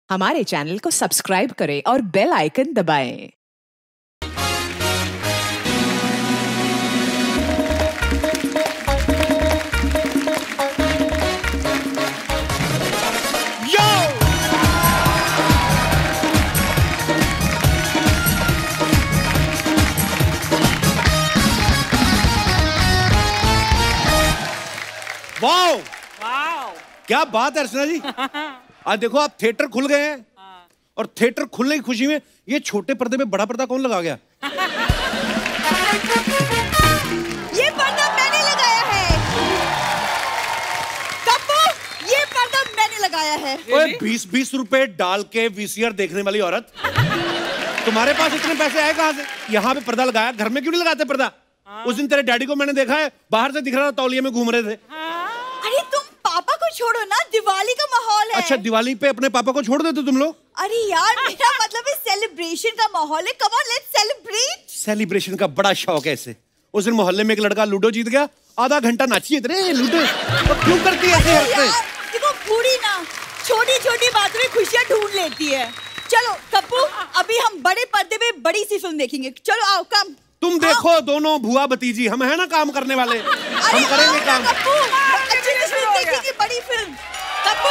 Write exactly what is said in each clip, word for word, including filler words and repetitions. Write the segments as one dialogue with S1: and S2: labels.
S1: हमारे चैनल को सब्सक्राइब करें और बेल आइकन दबाएं।
S2: वाओ वाओ क्या बात है अर्चना जी। आज देखो आप थिएटर खुल गए हैं और थिएटर खुलने की खुशी में ये छोटे पर्दे पे बड़ा पर्दा कौन लगा गया?
S3: ये पर्दा मैंने लगाया है। कप्पू, ये पर्दा मैंने लगाया है।
S2: ओए बीस बीस रुपए डाल के वीसीआर देखने वाली औरत, तुम्हारे पास इतने पैसे आए कहाँ से? यहाँ पे पर्दा लगाया, घर में क्यों नहीं लगाते पर्दा? उस दिन तेरे डैडी को मैंने देखा है, बाहर से दिख रहा था, तौलिए में घूम रहे थे।
S3: अरे तुम पापा को छोड़ो ना, दिवाली का माहौल है।
S2: अच्छा, दिवाली पे अपने पापा को छोड़ देते तुम लोग?
S3: अरे यार, मेरा मतलब है सेलिब्रेशन का माहौल है। Come on, let's celebrate.
S2: Celebration का बड़ा शौक है इसे। उस दिन मोहल्ले में एक लड़का लूडो जीत गया, आधा घंटा नाची इतने लूडो। तो क्यों करती है ऐसे हरकतें?
S3: देखो बूढ़ी ना छोटी छोटी बातों में खुशियां ढूंढ लेती है। चलो कप्पू, अभी हम बड़े पर्दे पे बड़ी सी फिल्म देखेंगे। चलो आओ, कम।
S2: तुम देखो दोनों भुआ भतीजी, हम है ना काम करने वाले, हम करेंगे काम।
S3: कप्पू, अच्छी फिल्म देखेंगे, बड़ी फिल्म। कप्पू,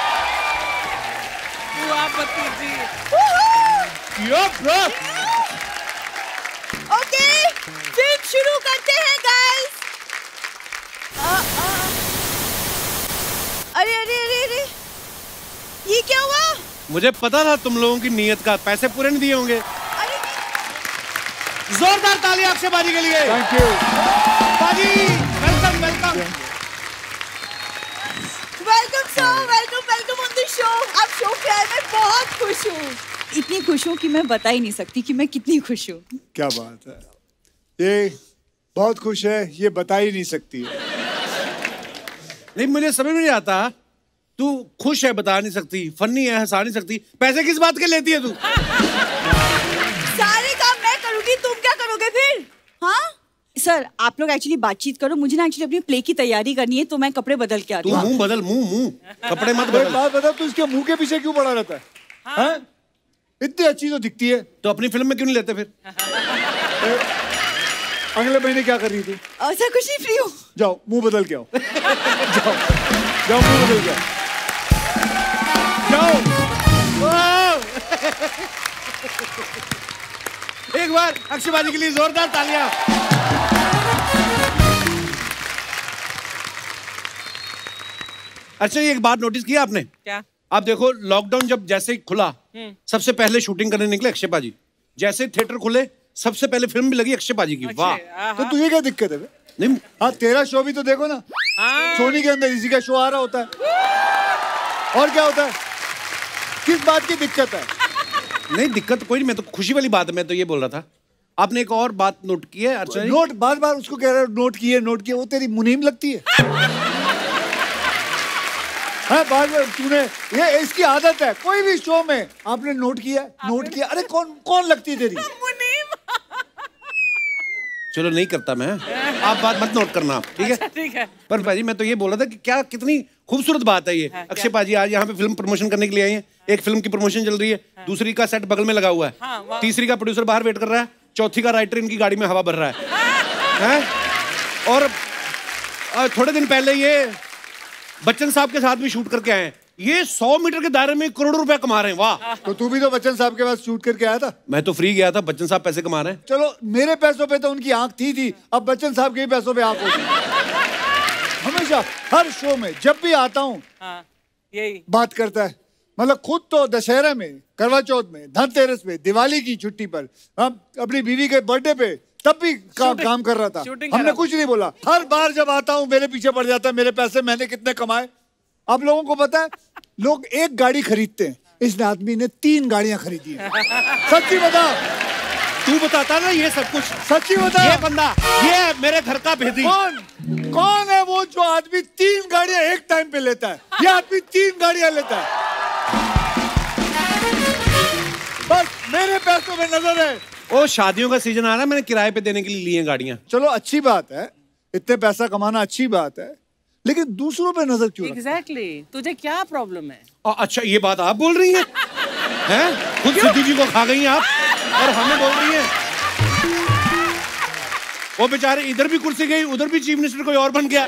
S4: भुआ भतीजी।
S2: यो ब्रो।
S3: ओके, फिल्म शुरू करते हैं गाइस। अरे अरे अरे अरे, ये क्या हुआ?
S2: मुझे पता था तुम लोगों की नीयत का, पैसे पूरे नहीं दिए होंगे। जोरदार तालियां अक्षय बाजी के लिए।
S5: थैंक यू
S2: बाजी, welcome welcome
S3: welcome sir, welcome welcome on the show. आप शो पे आए, मैं बहुत खुश हूँ। इतनी खुश हूँ कि मैं बता ही नहीं सकती कि मैं कितनी खुश हूँ।
S5: क्या बात है, ये बहुत खुश है, ये बता ही नहीं सकती है।
S2: नहीं, मुझे समझ में नहीं आता, तू खुश है बता नहीं सकती, फनी है हंसा नहीं सकती, पैसे किस बात के लेती है तू?
S3: सारे काम मैं करूंगी, तुम क्या करोगे फिर? हाँ सर, आप लोग एक्चुअली बातचीत करो, मुझे ना एक्चुअली अपनी प्ले की तैयारी करनी है, तो मैं कपड़े बदल के आती
S2: तू
S3: हूँ।
S2: मुंह बदल, मुंह मुंह कपड़े मत
S5: एक
S2: बदल।
S5: बात बता, तू इसके मुंह के पीछे क्यों पड़ा रहता है? हाँ? इतनी अच्छी तो दिखती है,
S2: तो अपनी फिल्म में क्यों नहीं लेते फिर?
S5: अगले महीने क्या कर रही थी?
S3: सर कुछ नहीं, फ्री हूँ।
S5: जाओ मुंह बदल के आओ। जाओ जाओ मुंह बदल के आओ।
S2: जाओ। एक बार अक्षय बाजी के लिए जोरदार तालियां। अच्छा, एक बात नोटिस किया आपने?
S4: क्या?
S2: आप देखो, लॉकडाउन जब जैसे ही खुला, सबसे पहले शूटिंग करने निकले अक्षय बाजी। जैसे थिएटर खुले, सबसे पहले फिल्म भी लगी अक्षय बाजी की। वाह।
S5: तो तुझे क्या दिक्कत है?
S2: नहीं,
S5: हाँ, तेरा शो भी तो देखो ना। सोनी के अंदर इसी का शो आ रहा होता है, और क्या होता है? किस बात की दिक्कत है?
S2: नहीं दिक्कत कोई नहीं, मैं तो खुशी वाली बात है, मैं तो ये बोल रहा था। आपने एक और बात नोट की है अर्चना जी?
S5: नोट बार बार उसको कह रहा है नोट किए नोट किए, वो तेरी मुनीम लगती है। हाँ, बार बार तूने, ये इसकी आदत है, कोई भी शो में आपने नोट किया नोट किया। अरे कौन कौन लगती है तेरी?
S2: चलो नहीं करता मैं, आप बात मत नोट करना, ठीक है?
S4: ठीक है।
S2: पर भाजी मैं तो ये बोल रहा था कि क्या कितनी खूबसूरत बात है ये। अक्षय पाजी आज यहाँ पे फिल्म प्रमोशन करने के लिए आई हैं। एक फिल्म की प्रमोशन चल रही है, दूसरी का सेट बगल में लगा हुआ है, तीसरी का प्रोड्यूसर बाहर वेट कर रहा है, चौथी का राइटर इनकी गाड़ी में हवा भर रहा है, हैं? और थोड़े दिन पहले ये बच्चन साहब के साथ भी शूट करके आए हैं। ये सौ मीटर के दायरे में करोड़ों रुपए कमा रहे हैं। वाह।
S5: तो तू भी तो बच्चन साहब के पास शूट करके आया था।
S2: मैं तो फ्री गया था, बच्चन साहब पैसे कमा रहे हैं।
S5: चलो, मेरे पैसों पे तो उनकी आंख थी थी अब बच्चन साहब के ही पैसों पे आंख होगी। हमेशा हर शो में जब भी आता हूँ,
S4: हाँ, यही
S5: बात करता है। मतलब खुद तो दशहरा में, करवा चौथ में, धनतेरस में, दिवाली की छुट्टी पर, हम अपनी बीवी के बर्थडे पे, तब भी का, काम कर रहा था। हमने कुछ नहीं बोला। हर बार जब आता हूँ मेरे पीछे पड़ जाता है, मेरे पैसे मैंने कितने कमाए। आप लोगों को पता है, लोग एक गाड़ी खरीदते हैं, इस आदमी ने तीन गाड़ियां खरीदी हैं। सच्ची बता,
S2: तू बताता ना ये सब कुछ।
S5: सच्ची बता।
S2: ये बंदा, ये मेरे घर का भेदी।
S5: कौन कौन है वो जो आदमी तीन गाड़ियां एक टाइम पे लेता है? ये आदमी तीन गाड़ियां लेता है, बस मेरे पैसों में नजर है।
S2: ओ, शादियों का सीजन आ रहा है, मैंने किराए पे देने के लिए ली हैं गाड़ियां।
S5: चलो अच्छी बात है, इतने पैसा कमाना अच्छी बात है, लेकिन दूसरों पे नजर क्यों?
S4: Exactly exactly. तुझे क्या प्रॉब्लम है?
S2: आ, अच्छा ये बात आप बोल रही हैं? हैं? खुद सिद्धू जी को खा गई आप और हमें बोल रही हैं? वो बेचारे इधर भी कुर्सी गई, उधर भी चीफ मिनिस्टर कोई और बन गया।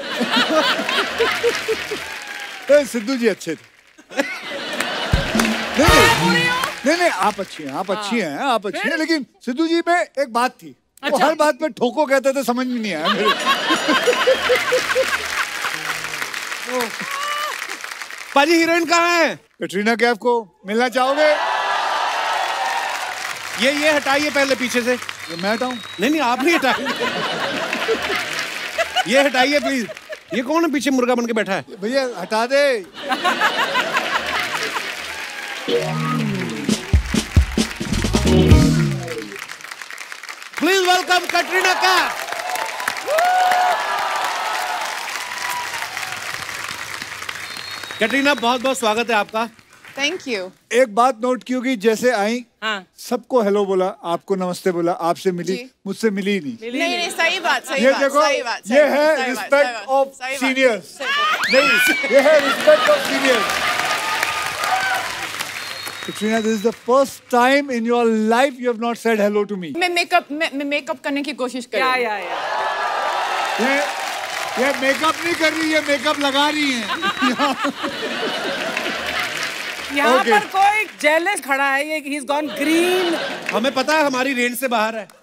S5: सिद्धू जी अच्छे थे। नहीं, नहीं, नहीं नहीं आप अच्छी हैं, आप अच्छी हैं, आप अच्छी हैं, लेकिन सिद्धू जी में एक बात थी, अच्छा। वो हर बात में ठोको कहते थे, समझ में नहीं आया मेरे।
S2: पाजी हीरोइन कहाँ है?
S5: कैटरीना कैफ को मिलना चाहोगे?
S2: ये ये हटाइए पहले पीछे से।
S5: ये मैं हटाऊं?
S2: नहीं नहीं आप नहीं हटाइए। ये हटाइए प्लीज। ये कौन है पीछे मुर्गा बन के बैठा है?
S5: भैया हटा दे।
S2: Please welcome Katrina Kaif. Katrina बहुत बहुत स्वागत है आपका।
S6: Thank you.
S5: एक बात नोट की होगी, जैसे आई
S4: हाँ।
S5: सबको हेलो बोला, आपको नमस्ते बोला, आपसे मिली, मुझसे मिली नहीं।
S6: नहीं नहीं सही बात, सही
S5: ये
S6: बात,
S5: देखो,
S6: सही बात,
S5: ये है रिस्पेक्ट ऑफ सीनियर्स। नहीं, ये है respect of seniors. Katrina, this is the first time in your life you have not said hello to me.
S6: मैं मेकअप मैं मेकअप करने की कोशिश कर रही हूँ।
S4: या या या
S5: ये ये मेकअप नहीं कर रही है, मेकअप लगा रही है।
S4: यहाँ
S5: Okay.
S4: पर कोई जेलस खड़ा है, ये he's gone green।
S2: हमें पता है हमारी रेंज से बाहर है।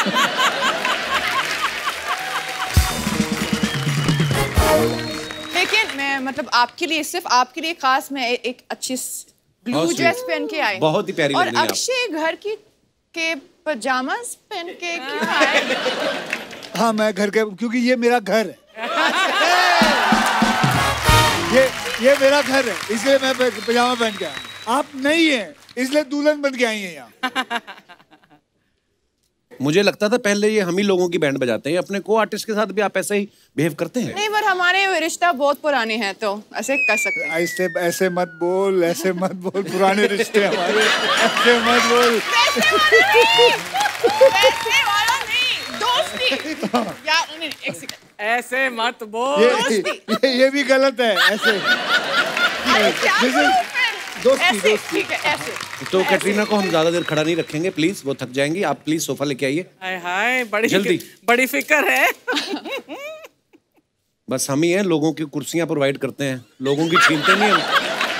S6: लेकिन मैं मतलब आपके लिए, सिर्फ आपके लिए खास मैं ए- एक अच्छी ब्लू
S2: बहुत
S6: ड्रेस
S2: sweet।
S6: पहन के आई।
S2: बहुत ही प्यारी लग
S6: और
S2: रही है आप।
S6: अक्षय घर की के पजामास पहन के क्यों आए?
S5: हाँ मैं घर के, क्योंकि ये मेरा घर है। ये ये मेरा घर है, इसलिए मैं प- पजामा पहन के आया। आप नहीं हैं, इसलिए दुल्हन बन के आई हैं यहाँ।
S2: मुझे लगता था पहले ये हम ही लोगों की बैंड बजाते हैं, अपने को आर्टिस्ट के साथ भी आप ऐसे ही बिहेव करते हैं।
S6: नहीं, पर हमारे रिश्ता बहुत पुराने हैं तो ऐसे कर सकते हैं।
S5: ऐसे ऐसे मत बोल, ऐसे मत बोल, पुराने रिश्ते हमारे, ऐसे मत बोल।
S6: वैसे वाला नहीं, दोस्ती। यार नहीं, एक सेकंड।
S4: ऐसे मत बोल।
S5: ये, ये ये भी गलत है, ऐसे।
S6: अरे क्या
S5: This is-
S6: करूं फिर?
S5: दोस्ती,
S6: ऐसे,
S5: दोस्ती।
S6: ठीक है, ऐसे।
S2: तो
S6: ऐसे।
S2: कैटरीना को हम ज्यादा देर खड़ा नहीं रखेंगे प्लीज, वो थक जाएंगी। आप प्लीज सोफा लेके आइए।
S4: हाय हाय, बड़ी
S2: जल्दी।
S4: बड़ी फिक्र है।
S2: बस हम ही हैं, लोगों की कुर्सियां प्रोवाइड करते हैं, लोगों की छीनते नहीं हम।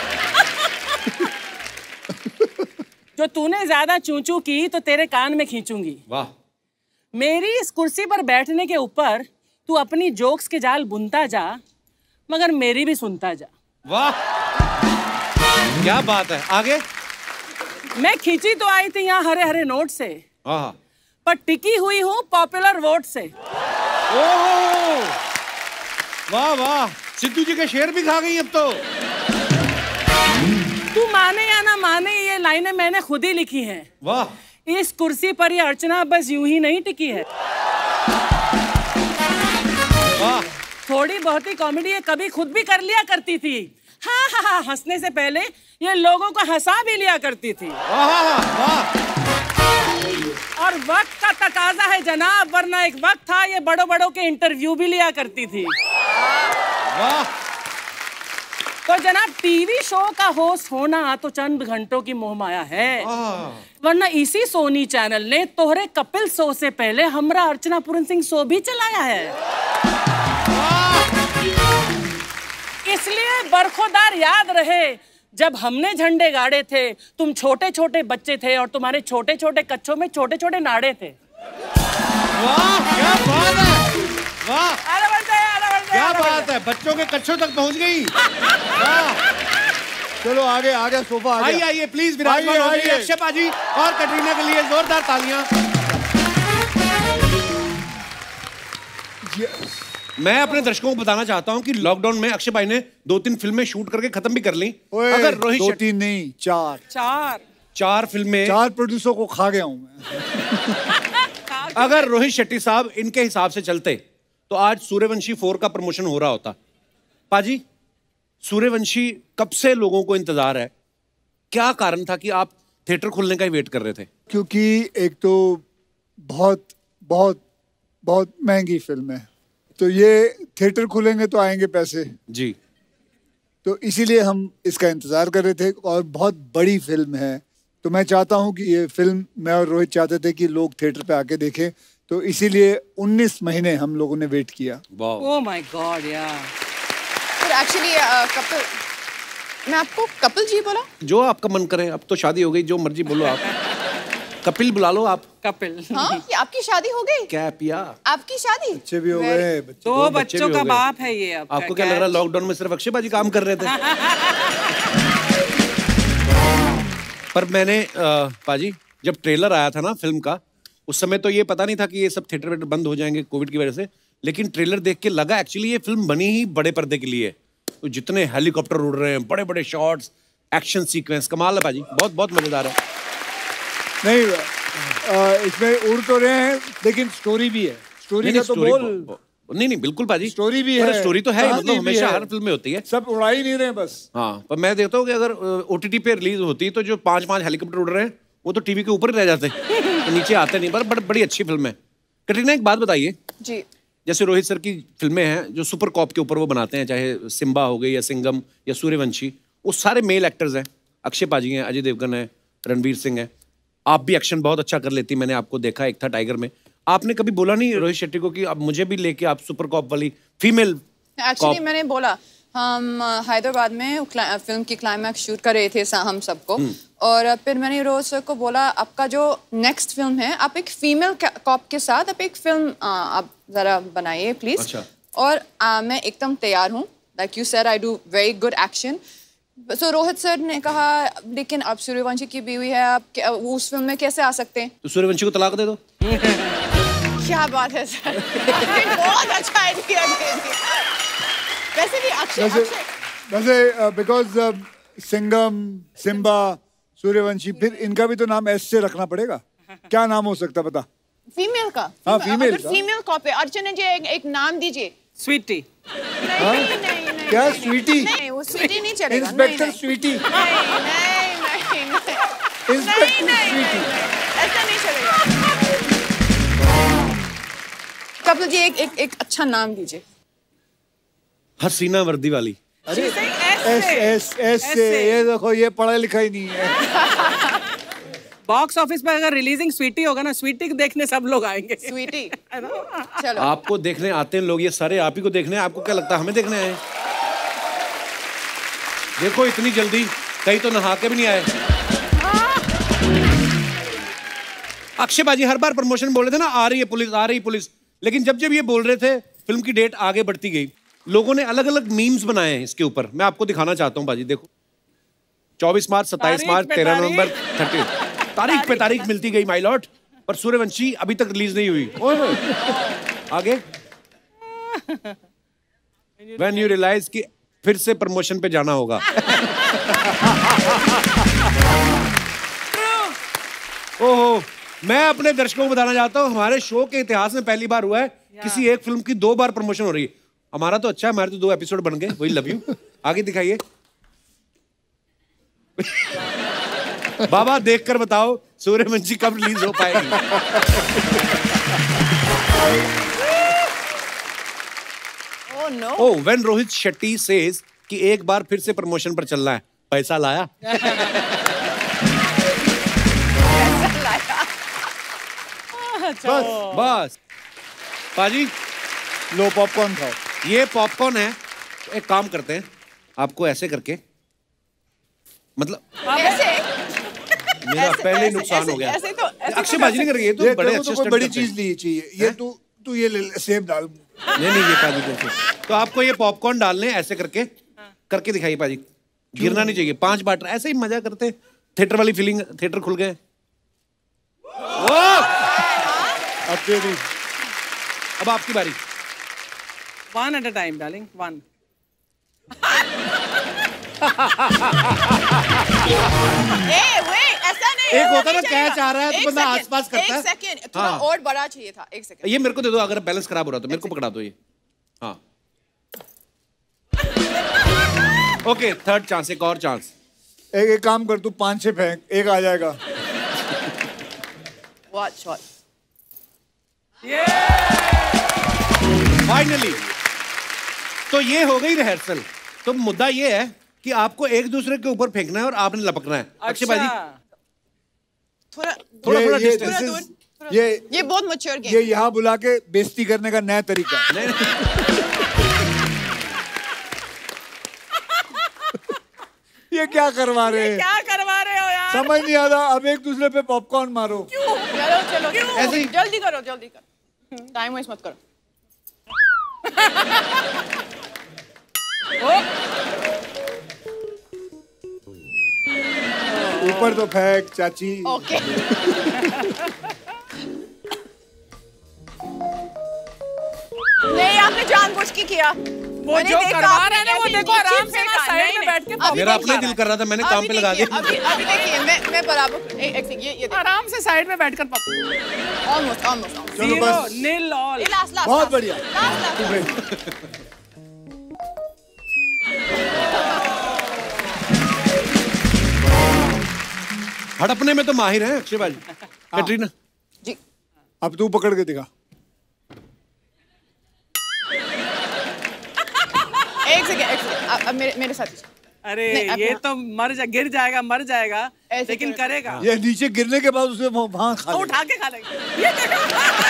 S4: जो तूने ज्यादा चूचू की तो तेरे कान में खींचूंगी।
S2: वाह।
S4: मेरी इस कुर्सी पर बैठने के ऊपर तू अपनी जोक्स के जाल बुनता जा, मगर मेरी भी सुनता जा।
S2: वाह क्या बात है। आगे।
S4: मैं खींची तो आई थी यहाँ हरे हरे नोट से,
S2: हाँ।
S4: पर टिकी हुई हूँ पॉपुलर वोट से।
S2: ओह वाह वाह, सिद्धू जी के शेर भी खा गई अब तो।
S4: तू माने या ना माने, ये लाइनें मैंने खुद ही लिखी हैं।
S2: वाह।
S4: इस कुर्सी पर ये अर्चना बस यूं ही नहीं टिकी है।
S2: वाह।
S4: थोड़ी बहुत ही कॉमेडी ये कभी खुद भी कर लिया करती थी। हाँ हाँ हाँ, हंसने से पहले ये लोगों को हंसा भी लिया करती थी।
S2: वाह वाह।
S4: और वक्त का तकाजा है जनाब, वरना एक वक्त था ये बड़ों बड़ों के इंटरव्यू भी लिया करती थी।
S2: वाह।
S4: तो जनाब टीवी शो का होस्ट होना तो चंद घंटों की मोहमाया है, वरना इसी सोनी चैनल ने तोहरे कपिल शो से पहले हमरा अर्चना पूरन सिंह शो भी चलाया है। इसलिए बरखोदार याद रहे, जब हमने झंडे गाड़े थे तुम छोटे छोटे बच्चे थे और तुम्हारे छोटे छोटे कच्छों में छोटे छोटे नाड़े थे।
S2: वाह क्या बात है। वाह
S4: आगे बढ़ते हैं, आगे बढ़ते हैं,
S2: क्या
S4: आगे बढ़ते
S2: बात है, बच्चों के कच्छों तक पहुंच गई। वाह।
S5: चलो आगे आगे, सोफा आ
S2: आइए
S5: गया।
S2: आइए प्लीज, विराजमान
S5: आइए,
S2: हो जाइए
S5: आइए।
S2: अक्षय पाजी और कैटरीना के लिए जोरदार तालियां। मैं अपने दर्शकों को बताना चाहता हूं कि लॉकडाउन में अक्षय भाई ने दो तीन फिल्में शूट करके खत्म भी कर ली।
S5: ओए,
S2: अगर रोहित
S5: दो
S2: शेट्टी
S5: तीन नहीं, चार
S4: चार
S2: चार फिल्में,
S5: चार प्रोड्यूसर को खा गया हूं मैं।
S2: अगर रोहित शेट्टी साहब इनके हिसाब से चलते तो आज सूर्यवंशी फोर का प्रमोशन हो रहा होता। पाजी, सूर्यवंशी कब से लोगों को इंतजार है, क्या कारण था कि आप थिएटर खुलने का ही वेट कर रहे थे?
S5: क्योंकि एक तो बहुत बहुत बहुत महंगी फिल्म है, तो ये थिएटर खुलेंगे तो आएंगे पैसे
S2: जी,
S5: तो इसीलिए हम इसका इंतजार कर रहे थे और बहुत बड़ी फिल्म है, तो मैं चाहता हूँ कि ये फिल्म, मैं और रोहित चाहते थे कि लोग थिएटर पे आके देखें, तो इसीलिए उन्नीस महीने हम लोगों ने वेट किया।
S4: ओह माय गॉड यार।
S6: फिर एक्चुअली कपिल, मैं आपको कपिल जी बोला?
S2: जो आपका मन करे, अब तो शादी हो गई, जो मर्जी बोलो आप। कपिल बुला लो आप।
S4: कपिल।
S6: हाँ, ये आपकी शादी हो गई?
S2: क्या पिया?
S6: आपकी शादी?
S5: बच्चे भी हो गए।
S4: दो बच्चों का बाप है ये। अब
S2: आपको क्या लग रहा है लॉकडाउन में सिर्फ अक्षय बाजी काम कर रहे थे? पर मैंने पाजी जब ट्रेलर आया था ना फिल्म का, उस समय तो ये पता नहीं था कि ये सब थिएटर वेटर बंद हो जाएंगे कोविड की वजह से, लेकिन ट्रेलर देख के लगा एक्चुअली ये फिल्म बनी ही बड़े पर्दे के लिए। तो जितने हेलीकॉप्टर उड़ रहे हैं, बड़े बड़े शॉट्स, एक्शन सीक्वेंस, कमाल है पाजी, बहुत बहुत मजेदार है।
S5: नहीं, आ, इसमें उड़ तो रहे हैं लेकिन स्टोरी भी है। स्टोरी का तो बोल।
S2: नहीं नहीं बिल्कुल पाजी,
S5: स्टोरी भी है।
S2: स्टोरी तो है, मतलब हमेशा हर फिल्म में होती है।
S5: सब उड़ा ही नहीं रहे बस।
S2: हाँ, पर मैं देखता हूँ कि अगर ओटीटी पे रिलीज होती तो जो पांच पांच हेलीकॉप्टर उड़ रहे हैं वो तो टीवी के ऊपर ही रह जाते, तो नीचे आते नहीं। पर बड़, बड़ी अच्छी फिल्म है। कटरीना एक बात बताइए
S6: जी,
S2: जैसे रोहित सर की फिल्में हैं जो सुपर कॉप के ऊपर वो बनाते हैं, चाहे सिम्बा हो गई या सिंघम या सूर्यवंशी, वो सारे मेल एक्टर्स हैं। अक्षय पाजी हैं, अजय देवगन है, रणवीर सिंह है। आप भी एक्शन बहुत अच्छा कर लेती, मैंने आपको देखा एक था टाइगर में। आपने कभी बोला नहीं रोहित शेट्टी को कि अब मुझे भी लेके आप सुपर कॉप वाली फीमेल?
S6: एक्चुअली मैंने बोला, हम हैदराबाद में फिल्म की क्लाइमैक्स शूट कर रहे थे हम सबको, और फिर मैंने रोहित सर को बोला आपका जो नेक्स्ट फिल्म है, आप एक फीमेल कॉप के साथ आप एक फिल्म आप जरा बनाइए प्लीज। अच्छा। और आ, मैं एकदम तैयार हूँ, like you said I do very good action. So Rohit sir ने कहा लेकिन आप सूर्यवंशी की बीवी है, आप उस फिल्म में कैसे आ सकते हैं?
S2: तो सूर्यवंशी को तलाक दे दो।
S6: क्या बात है सर, बहुत अच्छा आइडिया दे दिया। वैसे भी अक्षय
S5: वैसे बिकॉज सिंघम, सिम्बा, सूर्यवंशी, फिर इनका भी तो नाम एस से रखना पड़ेगा। क्या नाम हो सकता बता?
S6: फीमेल का।
S5: हाँ, फीमेल का।
S6: फीमेल कॉप है। अर्चना जी एक, एक नाम दीजिए।
S4: स्वीटी।
S6: नहीं, नहीं, नहीं, नहीं,
S5: क्या स्वीटी?
S6: नहीं, वो स्वीटी नहीं चलेगा।
S5: Inspector sweetie.
S6: नहीं, नहीं, नहीं, नहीं,
S5: इंस्पेक्टर स्वीटी।
S6: ऐसा नहीं चलेगा। कपिल जी एक एक एक अच्छा नाम दीजिए।
S2: हसीना वर्दी वाली।
S5: अरे एस एस एस से, ये देखो ये पढ़ा लिखा ही नहीं है।
S4: बॉक्स ऑफिस पे अगर रिलीजिंग स्वीटी होगा ना, स्वीटी देखने सब लोग आएंगे।
S6: स्वीटी। चलो,
S2: आपको देखने आते हैं लोग, ये सारे आप ही को देखने, आपको क्या लगता है हमें देखने आए? देखो इतनी जल्दी कहीं तो नहा के भी नहीं आए। अक्षय बाजी हर बार प्रमोशन बोल रहे थे ना, आ रही है पुलिस, आ रही पुलिस, लेकिन जब जब ये बोल रहे थे फिल्म की डेट आगे बढ़ती गई। लोगों ने अलग अलग मीम्स बनाए हैं इसके ऊपर, मैं आपको दिखाना चाहता हूँ बाजी। देखो चौबीस मार्च, सत्ताईस मार्च, तेरह नवंबर, थर्टी, तारीख पे तारीख मिलती गई माय लॉर्ड, पर सूर्यवंशी अभी तक रिलीज नहीं हुई। आगे व्हेन यू रियलाइज कि फिर से प्रमोशन पे जाना होगा। ओहो, मैं अपने दर्शकों को बताना चाहता हूँ हमारे शो के इतिहास में पहली बार हुआ है किसी एक फिल्म की दो बार प्रमोशन हो रही है। हमारा तो अच्छा है, हमारे तो दो एपिसोड बन गए, वही लव यू। आगे दिखाइए। बाबा देखकर बताओ सूर्यवंशी कब रिलीज हो पाएगी।
S6: Oh no.
S2: Oh, when Rohit Shetty says कि एक बार फिर से प्रमोशन पर चलना है, पैसा लाया? बस बस पाजी,
S5: लो पॉपकॉर्न खाओ।
S2: ये पॉपकॉर्न है। एक काम करते हैं, आपको ऐसे करके, मतलब
S6: ऐसे
S2: मेरा
S6: ऐसे,
S2: पहले ही
S6: ऐसे,
S2: नुकसान
S6: ऐसे,
S2: हो गया।
S6: ऐसे तो ऐसे
S2: अक्षय बाजी नहीं कर रही है, तो
S5: ये
S2: बड़े
S5: तेरे को
S2: अच्छे
S5: तो कोई
S2: स्टंट
S5: बड़ी
S2: करते हैं।
S5: चीज नहीं चाहिए। ये तू तू ये ले ले, सेब डाल।
S2: नहीं नहीं, ये पाजी को तो आपको ये पॉपकॉर्न डालने ऐसे करके करके दिखाइए पाजी, गिरना नहीं चाहिए। पांच बार ऐसे ही मजा करते, थिएटर वाली फीलिंग, थिएटर खुल गए।
S5: अब तेरी,
S2: अब आपकी बारी।
S4: One at a time darling, one.
S6: ए वेट, ऐसा नहीं।
S2: एक होता ना कैच आ रहा है तो
S6: एक
S2: बंदा
S6: सेकंड,
S2: आसपास करता है।
S6: एक सेकंड, थोड़ा
S2: हाँ।
S6: और बड़ा चाहिए था। एक सेकंड।
S2: ये मेरे को दे दो, अगर बैलेंस खराब हो रहा तो मेरे को पकड़ा दो ये। हाँ ओके, थर्ड चांस, एक और चांस।
S5: एक एक काम कर, तू पांच छह फेंक, एक आ जाएगा।
S6: What shot?
S4: Yeah!
S2: फाइनली तो ये हो गई रिहर्सल। तो मुद्दा ये है कि आपको एक दूसरे के ऊपर फेंकना है और आपने लपकना है। अक्षय भाई
S6: थोड़ा
S2: थोड़ा थोड़ा
S5: ये,
S2: डिस्टेंस।
S5: this is- ये
S6: ये बहुत मैच्योर गेम।
S5: ये यहाँ बुला के बेइज्जती करने का नया तरीका। ये क्या करवा रहे हैं?
S4: क्या करवा रहे हो यार?
S5: समझ नहीं आ रहा। अब एक दूसरे पे पॉपकॉर्न मारो।
S6: चलो चलो
S2: ऐसे ही?
S6: जल्दी करो जल्दी करो, टाइम वेस्ट मत करो।
S5: ऊपर तो फेंक चाची।
S6: ओके नहीं, आपने जानबूझ के किया।
S4: वो जो करवा रहे हैं ना, वो देखो आराम से ना साइड में बैठ के।
S2: मेरा अपने दिल कर रहा था, मैंने काम पे लगा दिया।
S6: अभी अभी देखिए, मैं मैं बराबर एक एक ये ये
S4: आराम से साइड में बैठकर
S6: ऑलमोस्ट ऑलमोस्ट
S5: चलो बस।
S4: नील ऑल।
S6: लास्ट लास्ट
S5: बहुत बढ़िया।
S6: लास्ट लास्ट
S2: हड़पने में तो माहिर है अक्षय भाई। कैटरीना
S6: जी,
S5: अब तू पकड़ के दिखा।
S6: एक सेकंड एक सेकंड, अब मेरे मेरे साथ ही।
S4: अरे
S6: नहीं,
S4: ये
S6: अपना-
S4: तो मर जा गिर जाएगा मर जाएगा
S6: ऐसे
S4: लेकिन
S6: क्यों?
S4: करेगा।
S5: ये नीचे गिरने के बाद उसे वहां खा
S4: तो
S5: ले।
S4: उठा के खा लेंगे। ये देखो।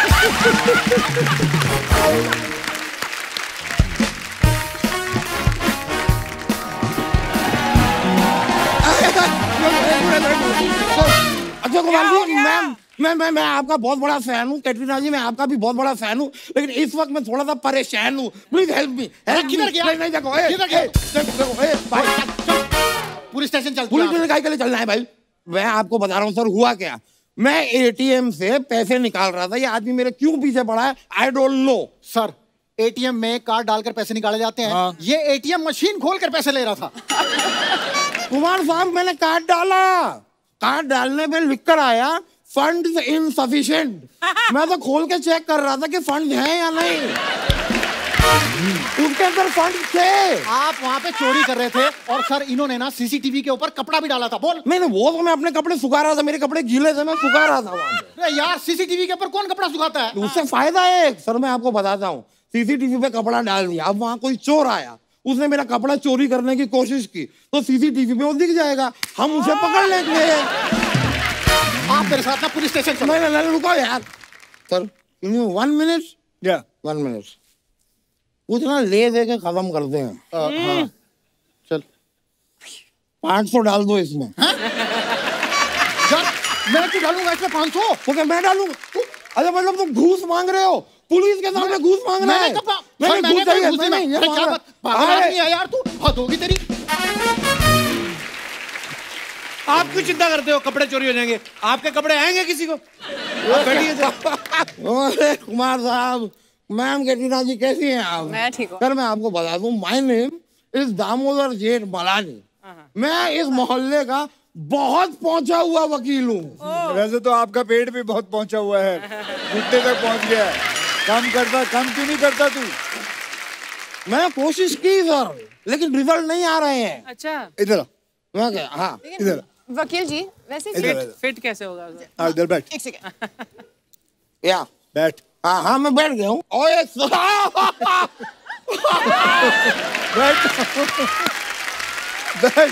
S7: अक्षय कुमार जी, मैं मैं मैं मैं आपका बहुत बड़ा फैन हूँ। कैटरीना जी, मैं आपका भी बहुत बड़ा फैन हूँ, लेकिन इस वक्त मैं थोड़ा सा परेशान हूँ। Please help me.
S8: किधर गया?
S7: नहीं नहीं देखो, ए,
S8: किधर गया?
S7: ए, देखो, देखो, ए, भाई,
S8: पुलिस स्टेशन चल।
S7: पुलिस स्टेशन काहे के लिए चलना है भाई? मैं आपको बता रहा हूँ सर, हुआ क्या। मैं एटीएम से पैसे निकाल रहा था, ये आदमी मेरे क्यों पीछे पड़ा है I don't know.
S8: Sir, ATM में कार्ड डालकर पैसे निकाले जाते हैं।
S5: हाँ।
S8: ये एटीएम मशीन खोलकर पैसे ले रहा था।
S7: कुमार साहब, मैंने कार्ड डाला, कार्ड डालने पे लिख कर आया फंड्स इनसफिशिएंट। मैं तो खोल के चेक कर रहा था कि फंड हैं या नहीं। उसके अंदर फंड थे।
S8: आप वहाँ पे चोरी कर रहे थे और सर इन्होंने ना सीसीटीवी के ऊपर कपड़ा भी डाला था। बोल।
S7: नहीं नहीं, वो तो मैं अपने कपड़े सुखा रहा था, मेरे कपड़े गीले थे, मैं सुखा रहा था वहाँ पे।
S8: अरे यार, सीसीटीवी के ऊपर कौन कपड़ा सुखाता है?
S7: उससे फायदा है सर, मैं आपको बताता हूँ। सीसीटीवी पे कपड़ा डाल दिया, अब वहाँ कोई चोर आया, उसने मेरा कपड़ा चोरी करने की कोशिश की, तो सीसीटीवी पे वो दिख जाएगा, हम उसे पकड़ लेंगे।
S8: आप मेरे साथ ना पुलिस स्टेशन चलो।
S7: नहीं नहीं, रुको यार सर, वन मिनट
S5: या
S7: वन मिनट कुछ ना ले दे के खत्म करते हैं।
S8: आ, हाँ। चल।
S7: पाँच सौ डाल दो इसमें।
S8: यार, मैं क्यों डालूंगा इसमें पाँच सौ?
S7: तो क्या मैं डालूं? अरे मतलब तुम घूस मांग रहे हो, पुलिस के सामने घूस मांग रहा है।
S8: मैंने कब-
S7: नहीं,
S8: सर,
S7: घूस
S8: मैंने
S7: चाहिए,
S8: कभी घूस
S7: नहीं,
S8: नहीं
S7: नहीं, ये
S8: मांगा।
S7: मांग
S8: क्या
S7: रहा
S8: बात- पागल
S7: है।
S8: आदमी है यार तू, हद होगी तेरी।
S2: आप क्यों चिंता करते हो? कपड़े चोरी हो जाएंगे, आपके कपड़े आएंगे किसी को? आप बैठिए तो।
S7: ओए कुमार साहब, मैम कैटरीना जी कैसी हैं आप?
S6: मैं ठीक हूँ।
S7: सर मैं आपको बता दूं, माय नेम इज दामोदर जेठ मलानी। मैं इस मोहल्ले का बहुत पहुंचा हुआ वकील हूँ।
S5: वैसे तो आपका पेट भी बहुत पहुंचा हुआ है, घुटने तक पहुंच गया है। कम करता, कम क्यों नहीं करता तू?
S7: मैंने कोशिश की सर, लेकिन रिजल्ट नहीं आ रहे हैं।
S4: अच्छा,
S5: इधर आ,
S7: मैं क्या, हाँ
S5: इधर
S6: वकील जी वैसे
S5: इधर
S4: फिट
S5: इधर।
S4: फिट कैसे होगा सर?
S5: हाँ, इधर बैठ
S6: एक सेकंड,
S7: या
S5: बैठ
S7: हाँ हाँ मैं बैठ गया हूँ। ओए
S5: बैठ बैठ।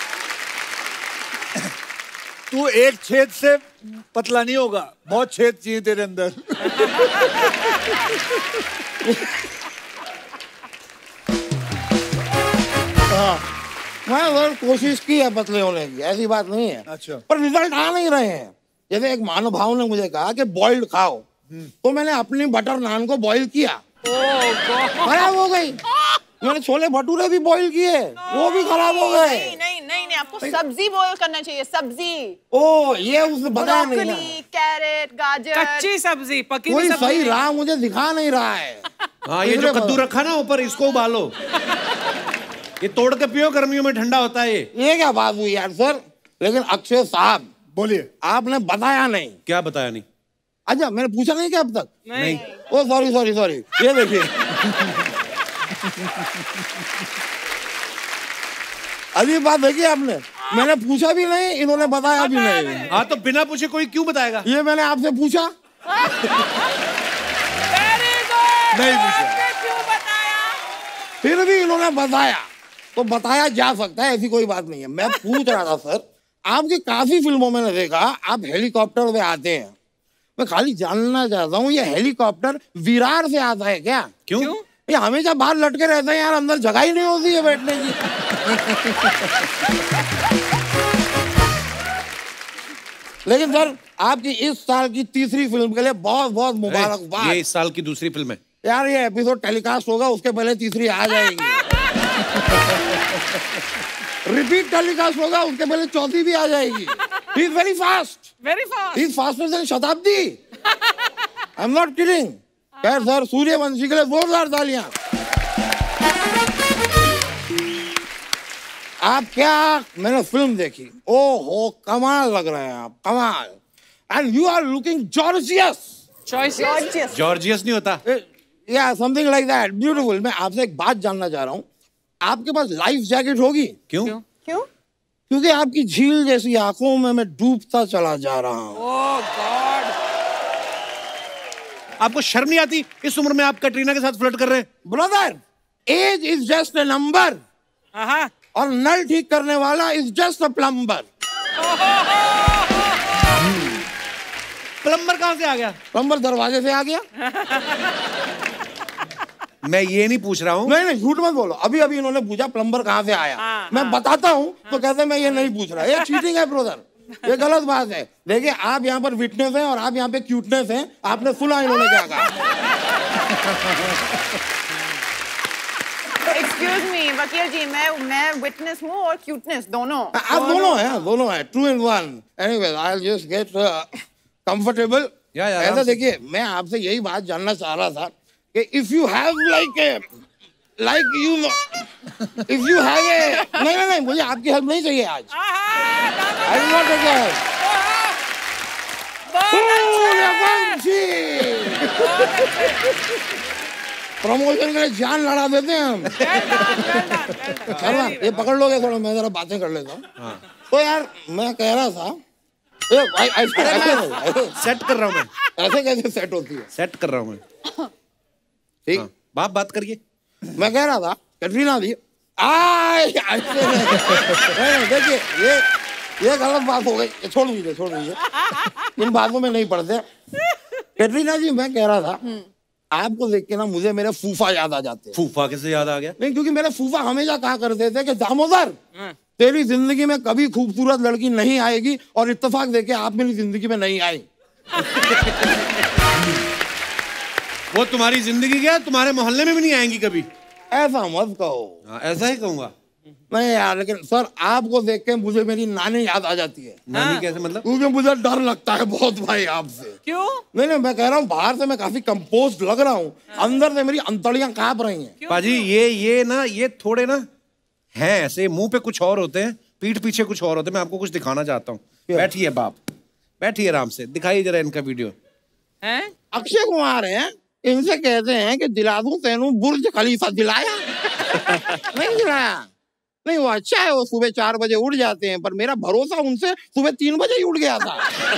S5: तू एक छेद से पतला नहीं होगा, बहुत छेद चाहिए तेरे अंदर।
S7: मैं सर कोशिश की है पतले होने की, ऐसी बात नहीं है।
S5: अच्छा।
S7: पर रिजल्ट आ नहीं रहे हैं। जैसे एक महानुभाव ने मुझे कहा कि बॉइल्ड खाओ, तो मैंने अपनी बटर नान को बॉईल किया, खराब हो गई। मैंने छोले भटूरे भी बॉईल किए, वो भी खराब हो गए।
S6: नहीं नहीं नहीं नहीं, आपको सब्जी बॉयल करना चाहिए, सब्जी।
S7: ओ ये उसने बताया नहीं ना।
S6: ब्रोकली, कैरेट, गाजर।
S4: कच्ची सब्जी, पकी
S7: कोई
S4: हुई सब्जी
S7: सही
S4: नहीं।
S7: राह मुझे दिखा नहीं रहा है।
S2: हाँ, ये जो कद्दू रखा ना ऊपर, इसको उबालो, ये तोड़ के पियो, गर्मियों में ठंडा होता है ये।
S7: ये क्या बात हुई यार सर? लेकिन अक्षय साहब,
S5: बोलिए।
S7: आपने बताया नहीं।
S2: क्या बताया नहीं?
S7: अच्छा, मैंने पूछा नहीं क्या अब तक?
S2: नहीं।
S7: ओ सॉरी सॉरी सॉरी, ये देखिए। अभी बात देखी आपने, मैंने पूछा भी नहीं, इन्होंने बताया भी नहीं।
S2: हाँ, तो बिना पूछे कोई क्यों बताएगा?
S7: ये मैंने आपसे पूछा,
S5: नहीं पूछा।
S7: फिर भी इन्होंने बताया तो बताया जा सकता है, ऐसी कोई बात नहीं है। मैं पूछ रहा था सर, आपकी काफी फिल्मों में देखा आप हेलीकॉप्टर पे आते हैं, मैं खाली जानना चाहता हूँ ये हेलीकॉप्टर विरार से आता है क्या?
S2: क्यों?
S7: ये हमेशा बाहर लटके रहते हैं यार, अंदर जगह ही नहीं होती है बैठने की। लेकिन सर आपकी इस साल की तीसरी फिल्म के लिए बहुत बहुत मुबारकबाद।
S2: ये इस साल की दूसरी फिल्म है
S7: यार, ये एपिसोड टेलीकास्ट होगा उसके पहले तीसरी आ जाएगी। रिपीट टेलीकास्ट होगा उसके पहले चौथी भी आ जाएगी। He is very fast,
S4: very fast,
S7: he is faster than Shatabdi. I am not kidding. खैर सर, सूर्यवंशी के लिए जोरदार तालियां। आप क्या, मैंने फिल्म देखी, ओहो कमाल लग रहे हैं आप, कमाल। And you are looking gorgeous.
S4: Gorgeous
S2: gorgeous नहीं होता,
S7: या समथिंग लाइक दैट, ब्यूटीफुल। मैं आपसे एक बात जानना चाह रहा हूँ, आपके पास लाइफ जैकेट होगी?
S2: क्यों?
S6: क्यों?
S7: क्योंकि आपकी झील जैसी आंखों में मैं डूबता चला जा रहा हूँ।
S4: ओह गॉड,
S2: आपको शर्म नहीं आती? इस उम्र में आप कटरीना के साथ फ्लर्ट कर रहे हैं।
S7: Brother, age is just a number और नल ठीक करने वाला is just a plumber.
S2: Plumber कहां से आ गया?
S7: प्लम्बर दरवाजे से आ गया।
S2: मैं ये नहीं पूछ रहा हूँ।
S7: नहीं नहीं, झूठ मत बोलो। अभी अभी इन्होंने पूछा प्लम्बर कहाँ से आया।
S4: हाँ,
S7: मैं
S4: हाँ,
S7: बताता हूँ तो कहते मैं ये नहीं पूछ रहा। ये चीटिंग है ब्रदर, ये गलत बात है। देखिए आप यहाँ पर विटनेस हैं और आप यहाँ पे क्यूटनेस हैं। आपने सुना इन्होंने क्या कहा?
S6: एक्सक्यूज मी वकील जी, मैं मैं विटनेस हूँ और क्यूटनेस दोनों।
S7: आप दोनों हैं, दोनों हैं, two in one. Anyways I will just get comfortable. ऐसा देखिए, मैं आपसे यही बात जानना चाह रहा था कि if you have like like you if you have a नहीं नहीं नहीं, मुझे आपकी हेल्प नहीं चाहिए आज। I will not take your help. Promotion के लिए जान लड़ा देते हैं हम। चलो ये पकड़ लोगे थोड़ा, मैं जरा बातें कर लेता हूँ। तो यार मैं कह रहा था, ए, आई, आई,
S2: सेट कर रहा हूँ मैं।
S7: ऐसे कैसे सेट होती है?
S2: सेट कर रहा हूँ मैं।
S7: ठीक,
S2: हाँ, बाप बात करिए।
S7: मैं कह रहा था कटरीना दी आय ऐसे नहीं, देखिए ये ये गलत बात हो गई, छोड़ दीजिए छोड़ दीजिए, इन बातों में नहीं पड़ते। कटरीना जी मैं कह रहा था, आपको देख के ना मुझे मेरे फूफा याद आ जाते हैं।
S2: फूफा कैसे याद आ गया?
S7: नहीं, क्योंकि मेरे फूफा हमेशा कहा करते थे कि दामोदर तेरी जिंदगी में कभी खूबसूरत लड़की नहीं आएगी, और इत्तेफाक देखे आप मेरी जिंदगी में नहीं आई।
S2: वो तुम्हारी जिंदगी क्या, तुम्हारे मोहल्ले में भी नहीं आएंगी कभी।
S7: ऐसा मत कहो।
S2: हाँ, ऐसा ही कहूंगा।
S7: नहीं यार, लेकिन सर आपको देख के मुझे मेरी नानी याद आ जाती है।
S2: नानी कैसे मतलब?
S7: क्योंकि मुझे डर लगता है बहुत भाई आपसे।
S4: क्यों?
S7: नहीं नहीं, मैं कह रहा हूँ बाहर से मैं काफी कंपोस्ट लग रहा हूँ, अंदर से मेरी अंतड़ियां कांप रही हैं।
S2: पाजी ये ये ना ये थोड़े ना हैं ऐसे, मुंह पे कुछ और होते हैं, पीठ पीछे कुछ और होते हैं। मैं आपको कुछ दिखाना चाहता हूँ। बैठिए बाप, बैठिए आराम से, दिखाइए जरा इनका वीडियो।
S4: हैं?
S7: अक्षय कुमार हैं, इनसे कहते हैं कि दिला दूं तेनू बुर्ज खलीफा दिलाया। नहीं दिलाया, नहीं वो अच्छा है, वो सुबह चार बजे उठ जाते हैं, पर मेरा भरोसा उनसे सुबह तीन बजे ही उठ गया था।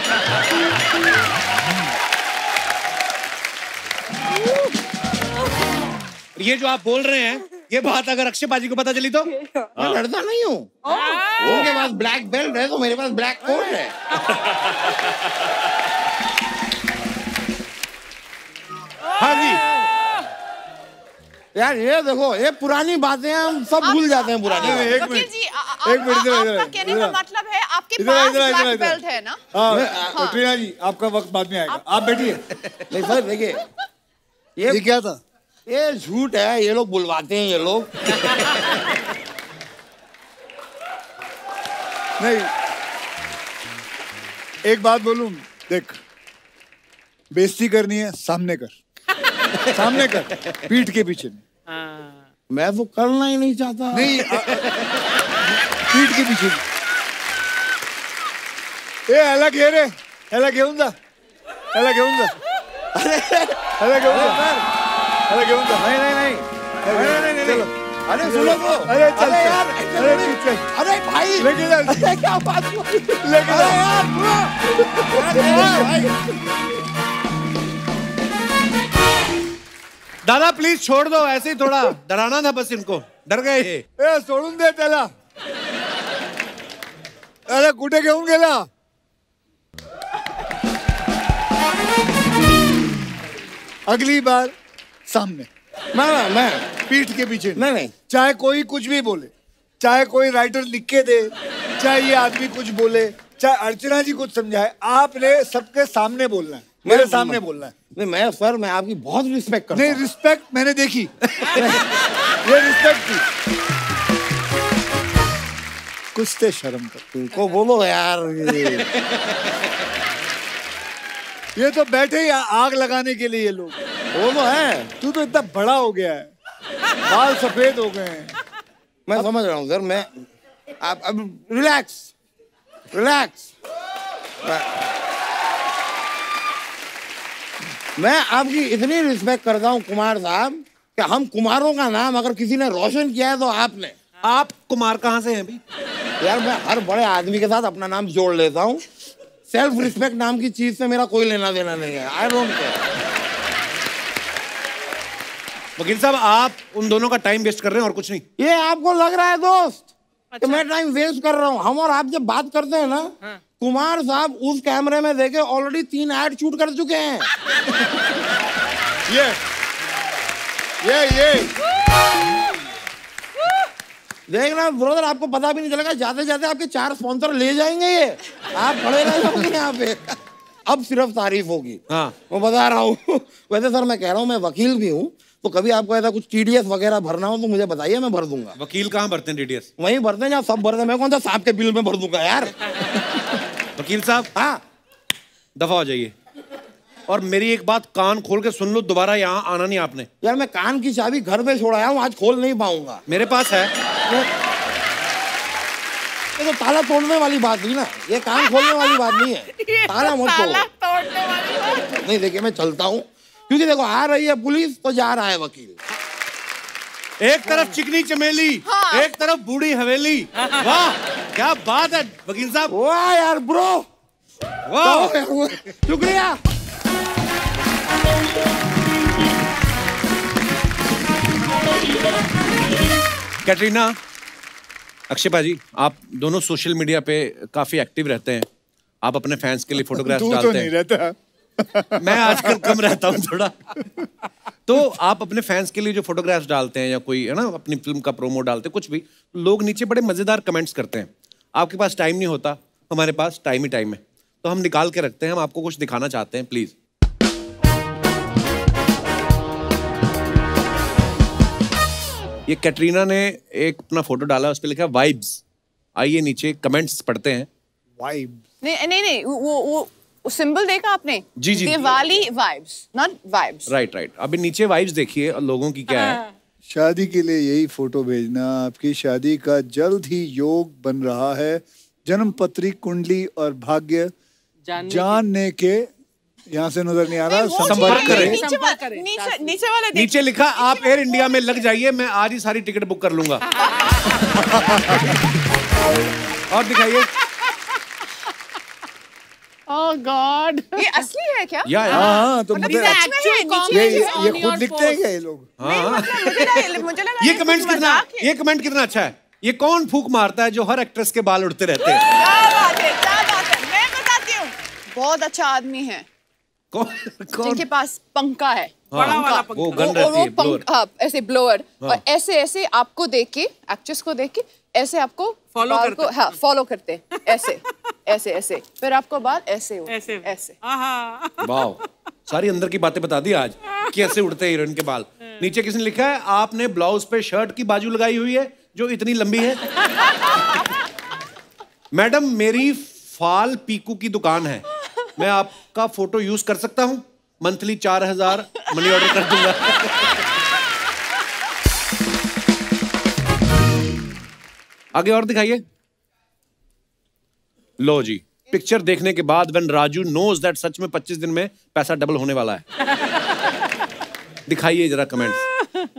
S2: ये जो आप बोल रहे हैं, ये बात अगर अक्षय पाजी को पता चली तो?
S7: मैं लड़ता नहीं हूँ, उनके पास ब्लैक बेल्ट है तो मेरे पास ब्लैक कोट है।
S2: हाँ जी
S7: यार ये देखो, ये पुरानी बातें हम सब भूल जाते हैं पुरानी।
S5: एक
S6: वकील
S5: मिनट,
S6: जी आ- आ-
S5: एक मिनट, इधर,
S6: आपका
S5: इधर,
S6: कहने
S5: इधर।
S6: का मतलब है आपके
S5: इधर,
S6: पास
S5: इधर, इधर,
S6: ब्लैक
S5: इधर।
S6: बेल्ट है ना?
S5: हाँ कटरीना जी, आपका वक्त बाद में आएगा, आप बैठिए।
S7: नहीं सर देखिए, ये
S5: ये क्या था?
S7: ये झूठ है, ये लोग बुलवाते हैं ये लोग।
S5: नहीं, एक बात बोलूं, देख बेइज्जती करनी है सामने कर, सामने कर, पीठ के पीछे नहीं।
S7: मैं तो करना ही नहीं चाहता।
S5: नहीं आ, पीठ के पीछे। ए एला घे रे, एला घेऊन जा, एला घेऊन जा, एला घेऊन जा, एला घेऊन जा।
S7: नहीं नहीं नहीं नहीं नहीं नहीं
S5: चलो,
S7: अरे सुनो तो,
S5: अरे चल
S7: अरे
S5: चल,
S7: यार,
S5: अरे पीछे,
S7: अरे भाई
S5: लेके जा,
S7: अरे क्या बात हुई?
S5: लेके
S7: अरे
S5: जा।
S7: यार सुनो, अरे यार भाई
S2: दादा प्लीज छोड़ दो, ऐसे ही थोड़ा डराना था बस इनको, डर गए ये।
S5: ए सोडून दे त्याला। अरे कुठे घेऊन गेला? अगली बार सामने,
S7: मैं मैं
S5: पीठ के पीछे
S7: नहीं नहीं।
S5: चाहे कोई कुछ भी बोले, चाहे कोई राइटर लिख के दे, चाहे ये आदमी कुछ बोले, चाहे अर्चना जी कुछ समझाए, आपने सबके सामने बोलना है, मेरे सामने बोलना है।
S7: नहीं मैं सर मैं आपकी बहुत रिस्पेक्ट करता
S5: नहीं रिस्पेक्ट मैंने देखी। ये रिस्पेक्ट थी। कुछ ते शर्म कर,
S7: तुमको बोलो यार।
S5: ये तो बैठे ही आग लगाने के लिए ये लोग।
S7: वो तो है।
S5: तू तो इतना बड़ा हो गया है, बाल सफेद हो गए हैं।
S7: मैं अब... समझ रहा हूँ सर। मैं आप अब रिलैक्स रिलैक्स। मैं आपकी इतनी रिस्पेक्ट करता हूँ कुमार साहब कि हम कुमारों का नाम अगर किसी ने रोशन किया है तो आपने।
S2: आप कुमार कहाँ से हैं अभी?
S7: यार मैं हर बड़े आदमी के साथ अपना नाम जोड़ लेता हूँ। सेल्फ रिस्पेक्ट नाम की चीज से मेरा कोई लेना देना नहीं है। I don't care.
S2: वकील साहब आप उन दोनों का टाइम वेस्ट कर रहे हैं और कुछ नहीं।
S7: ये आपको लग रहा है दोस्त अच्छा। कि मैं टाइम वेस्ट कर रहा हूँ? हम और आप जब बात करते हैं ना हाँ। कुमार साहब उस कैमरे में देखे ऑलरेडी तीन ऐड शूट कर चुके हैं।
S5: ये ये ये
S7: देखना ब्रदर, आपको पता भी नहीं चलेगा, जाते जाते आपके चार स्पॉन्सर ले जाएंगे ये। आप खड़े रह जाओगे यहाँ पे। अब सिर्फ तारीफ होगी। हाँ मैं बता रहा हूँ। वैसे सर मैं कह रहा हूँ मैं वकील भी हूँ, तो कभी आपको ऐसा कुछ टीडीएस वगैरह भरना हो तो मुझे बताइए, मैं भर दूंगा।
S2: वकील कहाँ भरते हैं टीडीएस?
S7: वहीं भरते हैं जहाँ सब भरते हैं। मैं कौन सा सांप के बिल में भर दूंगा यार।
S2: वकील साहब हाँ दफा हो जाइए। और मेरी एक बात कान खोल के सुन लो, दोबारा यहाँ आना नहीं आपने।
S7: यार मैं कान की चाबी घर पे छोड़ आया हूँ, आज खोल नहीं पाऊंगा।
S2: मेरे पास है।
S7: ये तो ताला तोड़ने वाली बात नहीं ना, ये कान खोलने वाली बात नहीं है। ताला मत तोड़ो। नहीं देखिए मैं चलता हूँ, क्योंकि देखो आ रही है पुलिस तो जा रहा है वकील।
S2: एक तरफ चिकनी चमेली हाँ। एक तरफ बूढ़ी हवेली। वाह क्या बात है वकील साहब।
S7: वाह यार ब्रो, वाह शुक्रिया।
S2: कैटरीना, अक्षय पाजी, आप दोनों सोशल मीडिया पे काफी एक्टिव रहते हैं। आप अपने फैंस के लिए फोटोग्राफ्स डालते हैं।
S5: तो नहीं रहता।
S2: मैं आजकल कम रहता हूँ थोड़ा। तो आप अपने फैंस के लिए जो फोटोग्राफ्स डालते हैं या कोई है ना अपनी फिल्म का प्रोमो डालते हैं, कुछ भी, लोग नीचे बड़े मजेदार कमेंट्स करते हैं। आपके पास टाइम नहीं होता, हमारे पास टाइम ही टाइम है, तो हम निकाल के रखते हैं। हम आपको कुछ दिखाना चाहते हैं, प्लीज। ये कैटरीना ने एक अपना फोटो डाला, उस पर लिखा वाइब्स। आइए नीचे कमेंट्स पढ़ते हैं।
S6: वाइब्स नहीं नहीं नहीं वो वो सिंबल देखा आपने?
S2: जी जी
S6: Diwali vibes, not vibes.
S2: Right right. अभी नीचे वाइब्स देखिए और लोगों की क्या है।
S5: शादी के लिए यही फोटो भेजना। आपकी शादी का जल्द ही योग बन रहा है। जन्म पत्री, कुंडली और भाग्य जानने के, यहाँ से नजर नहीं आ रहा, संपर्क करें।
S6: नीचे, नीचे, नीचे वाले
S2: नीचे लिखा आप एयर इंडिया में लग जाइए, मैं आज ही सारी टिकट बुक कर लूंगा। और दिखाइए।
S4: ओह गॉड,
S6: ये असली है क्या?
S2: या या
S5: हाँ तो मुझे ये ये खुद लिखते हैं क्या ये लोग?
S6: मुझे लगा
S2: ये कमेंट कितना ये कमेंट कितना अच्छा है। ये कौन फूक मारता है जो हर एक्ट्रेस के बाल उड़ते रहते हैं?
S6: क्या बात है, क्या बात है। मैं बताती हूँ, बहुत अच्छा आदमी है।
S2: कौन कौन
S6: जिनके पास पंखा है,
S4: बड़ा वाला पंखा।
S2: वो गन रहती है, ब्लोअर।
S6: हाँ, ऐसे ब्लोअर। और ऐसे ऐसे आपको देख के, एक्ट्रेस को देख के ऐसे आपको
S4: फॉलो करते,
S6: हाँ फॉलो करते, ऐसे ऐसे ऐसे, फिर आपको बाल ऐसे हो,
S4: ऐसे
S6: ऐसे।
S2: वाह, सारी अंदर की बातें बता दी आज, कैसे उड़ते हैं हीरोइन के बाल। नीचे किसने लिखा है आपने ब्लाउज पे शर्ट की बाजू लगाई हुई है जो इतनी लंबी है। मैडम मेरी फाल पीकू की दुकान है, मैं आपका फोटो यूज कर सकता हूं? मंथली चार हजार मनी ऑर्डर कर दूंगा। आगे और दिखाइए। लो जी, पिक्चर देखने के बाद व्हेन राजू नोज दैट सच में पच्चीस दिन में पैसा डबल होने वाला है। दिखाइए जरा कमेंट्स।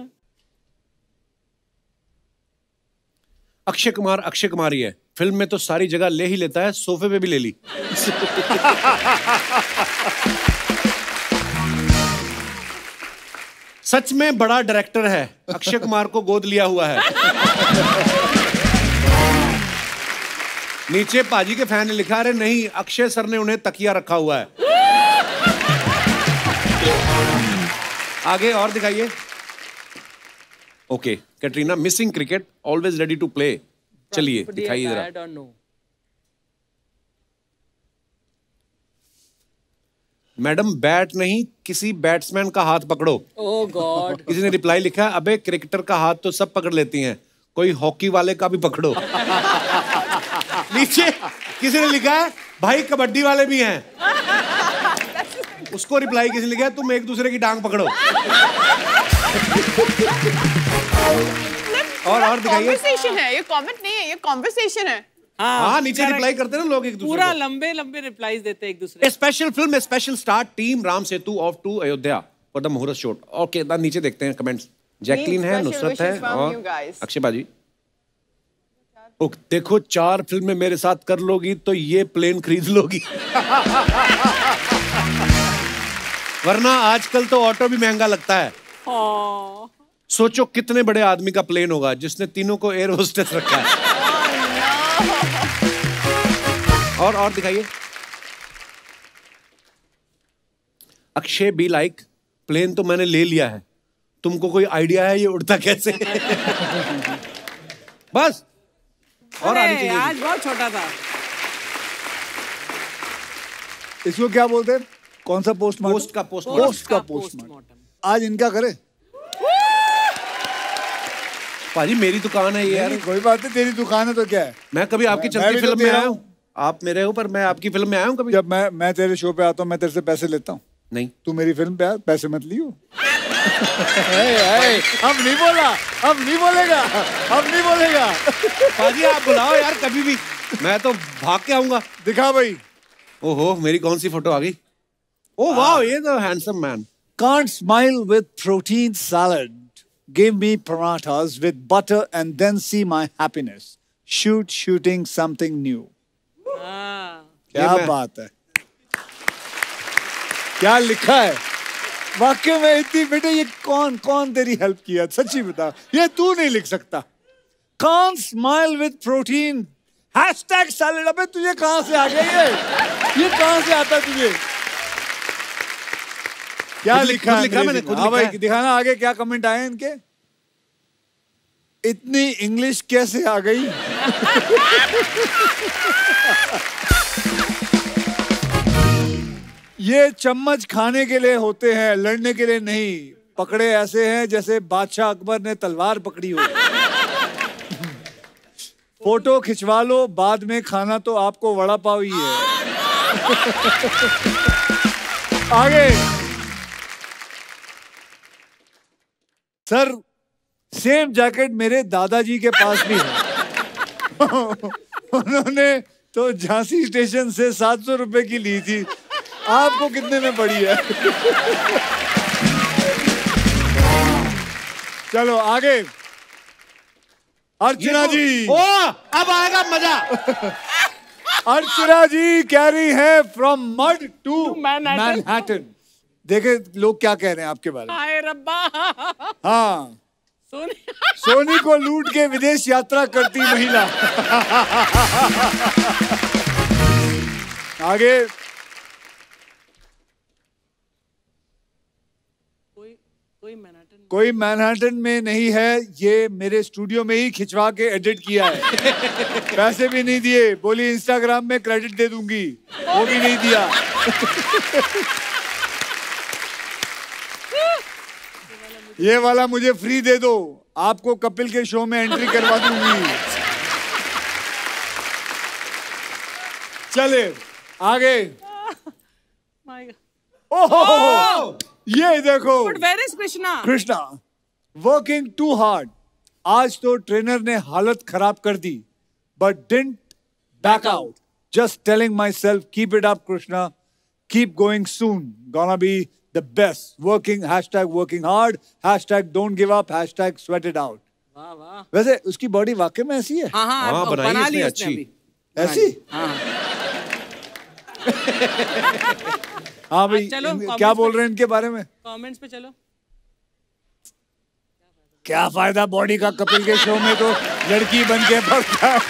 S2: अक्षय कुमार अक्षय कुमार ही है, फिल्म में तो सारी जगह ले ही लेता है, सोफे पे भी ले ली। सच में बड़ा डायरेक्टर है, अक्षय कुमार को गोद लिया हुआ है। नीचे पाजी के फैन ने लिखा, अरे नहीं, अक्षय सर ने उन्हें तकिया रखा हुआ है। आगे और दिखाइए। Okay, Katrina missing cricket, always ready to play. चलिए दिखाइए जरा। मैडम बैट नहीं, किसी बैट्समैन का हाथ पकड़ो।
S4: Oh God.
S2: किसी ने रिप्लाई लिखा, अबे क्रिकेटर का हाथ तो सब पकड़ लेती हैं, कोई हॉकी वाले का भी पकड़ो। नीचे किसी ने लिखा है, भाई कबड्डी वाले भी हैं। उसको रिप्लाई किसी ने लिखा है, तुम एक दूसरे की टांग पकड़ो। और और दिखाइए।
S6: कॉन्वर्सेशन है ये, कमेंट नहीं है, ये कॉन्वर्सेशन है।
S2: हाँ, हाँ नीचे रिप्लाई करते हैं ना लोग एक दूसरे
S4: पूरा
S2: को।
S4: लंबे लंबे रिप्लाईज देते हैं एक दूसरे।
S2: Special film, special star team Ram Setu off to Ayodhya for the muhurat shot. Okay, नीचे देखते हैं कमेंट्स। जैकलीन है, नुसरत है और अक्षय बाजी। ओके, देखो चार फिल्में मेरे साथ कर लोगी तो ये प्लेन खरीद लोगी। वरना आजकल तो ऑटो भी महंगा लगता है। सोचो कितने बड़े आदमी का प्लेन होगा जिसने तीनों को एयर होस्टेस रखा है। और और दिखाइए। अक्षय बी लाइक, प्लेन तो मैंने ले लिया है, तुमको कोई आइडिया है ये उड़ता कैसे? बस। और आनी चाहिए।
S4: आज बहुत छोटा था।
S5: इसको क्या बोलते हैं? कौन सा पोस्टमार्टम?
S2: पोस्ट का पोस्ट
S5: पोस्ट का पोस्टमार्टम। आज इनका करे।
S2: पाजी मेरी दुकान है ये यार।
S5: कोई बात नहीं, तेरी दुकान है तो क्या है।
S2: मैं कभी आपकी चलती फिल्म में आया हूँ? आप मेरे हो, पर मैं आपकी फिल्म में आया हूँ कभी?
S5: जब मैं मैं तेरे शो पे आता हूँ, मैं तेरे से पैसे लेता हूँ।
S2: नहीं,
S5: तू मेरी फिल्म पे आ, पैसे मत लियो। अब नहीं बोला, अब नहीं बोलेगा, अब नहीं बोलेगा।
S2: पाजी आप बुलाओ यार कभी भी, मैं तो भाग के आऊंगा।
S5: दिखा भाई।
S2: ओहो, मेरी कौन सी फोटो आ गई? ओह वाह, ये तो handsome man.
S5: Can't smile with protein salad. Give me parathas with butter and then see my happiness. Shoot, shooting something new. क्या बात है, क्या लिखा है वाक्य में। इतनी बेटे ये कौन कौन तेरी हेल्प किया, सच्ची बता, ये तू नहीं लिख सकता। Can't smile with protein. Hashtag salad। अबे तुझे कहां से आ गया ये? ये कहां से आता तुझे? क्या लिखा है?
S2: लिखा मैंने खुद। हाँ
S5: भाई दिखाना आगे क्या कमेंट आए इनके। इतनी इंग्लिश कैसे आ गई? ये चम्मच खाने के लिए होते हैं, लड़ने के लिए नहीं। पकड़े ऐसे हैं जैसे बादशाह अकबर ने तलवार पकड़ी हो। फोटो खिंचवा लो, बाद में खाना तो आपको वड़ा पाव ही है। आगे सर, सेम जैकेट मेरे दादाजी के पास भी है। उन्होंने तो झांसी स्टेशन से सात सौ रुपए की ली थी, आपको कितने में पड़ी है? चलो आगे। अर्चना जी।
S2: ओ, अब आएगा मजा।
S5: अर्चना जी कह रही है फ्रॉम मड टू मैनहट्टन। देखे लोग क्या कह रहे हैं आपके बारे में।
S4: हाय रब्बा।
S5: हाँ,
S4: सोनी
S5: सोनी को लूट के विदेश यात्रा करती महिला। आगे।
S4: कोई कोई मैनहट्टन
S5: कोई मैनहट्टन में नहीं है, ये मेरे स्टूडियो में ही खिंचवा के एडिट किया है। पैसे भी नहीं दिए, बोली इंस्टाग्राम में क्रेडिट दे दूंगी, वो भी नहीं दिया। ये वाला मुझे फ्री दे दो, आपको कपिल के शो में एंट्री करवा दूंगी। चले आगे। ओहो, ये देखो।
S4: Where is Krishna?
S5: Krishna working too hard. आज तो ट्रेनर ने हालत खराब कर दी, but didn't back out. Just telling myself keep it up Krishna, keep going soon, gonna be the best. Working, hashtag working hard, hashtag don't give up, hashtag sweat it out.
S4: वाह वाह।
S5: वैसे उसकी body वाकई में ऐसी है?
S4: हाँ हाँ,
S2: हाँ, बनाई
S4: बना
S2: इसने
S4: ली
S2: अच्छी।
S4: उसने अभी।
S5: ऐसी?
S4: हाँ
S5: हाँ भाई,
S4: चलो,
S5: इन-
S4: comments
S5: क्या
S4: पे-
S5: बोल रहे हैं इनके बारे में?
S4: कमेंट्स पे चलो।
S5: क्या फायदा बॉडी का कपिल के शो में तो लड़की बन के भरता है।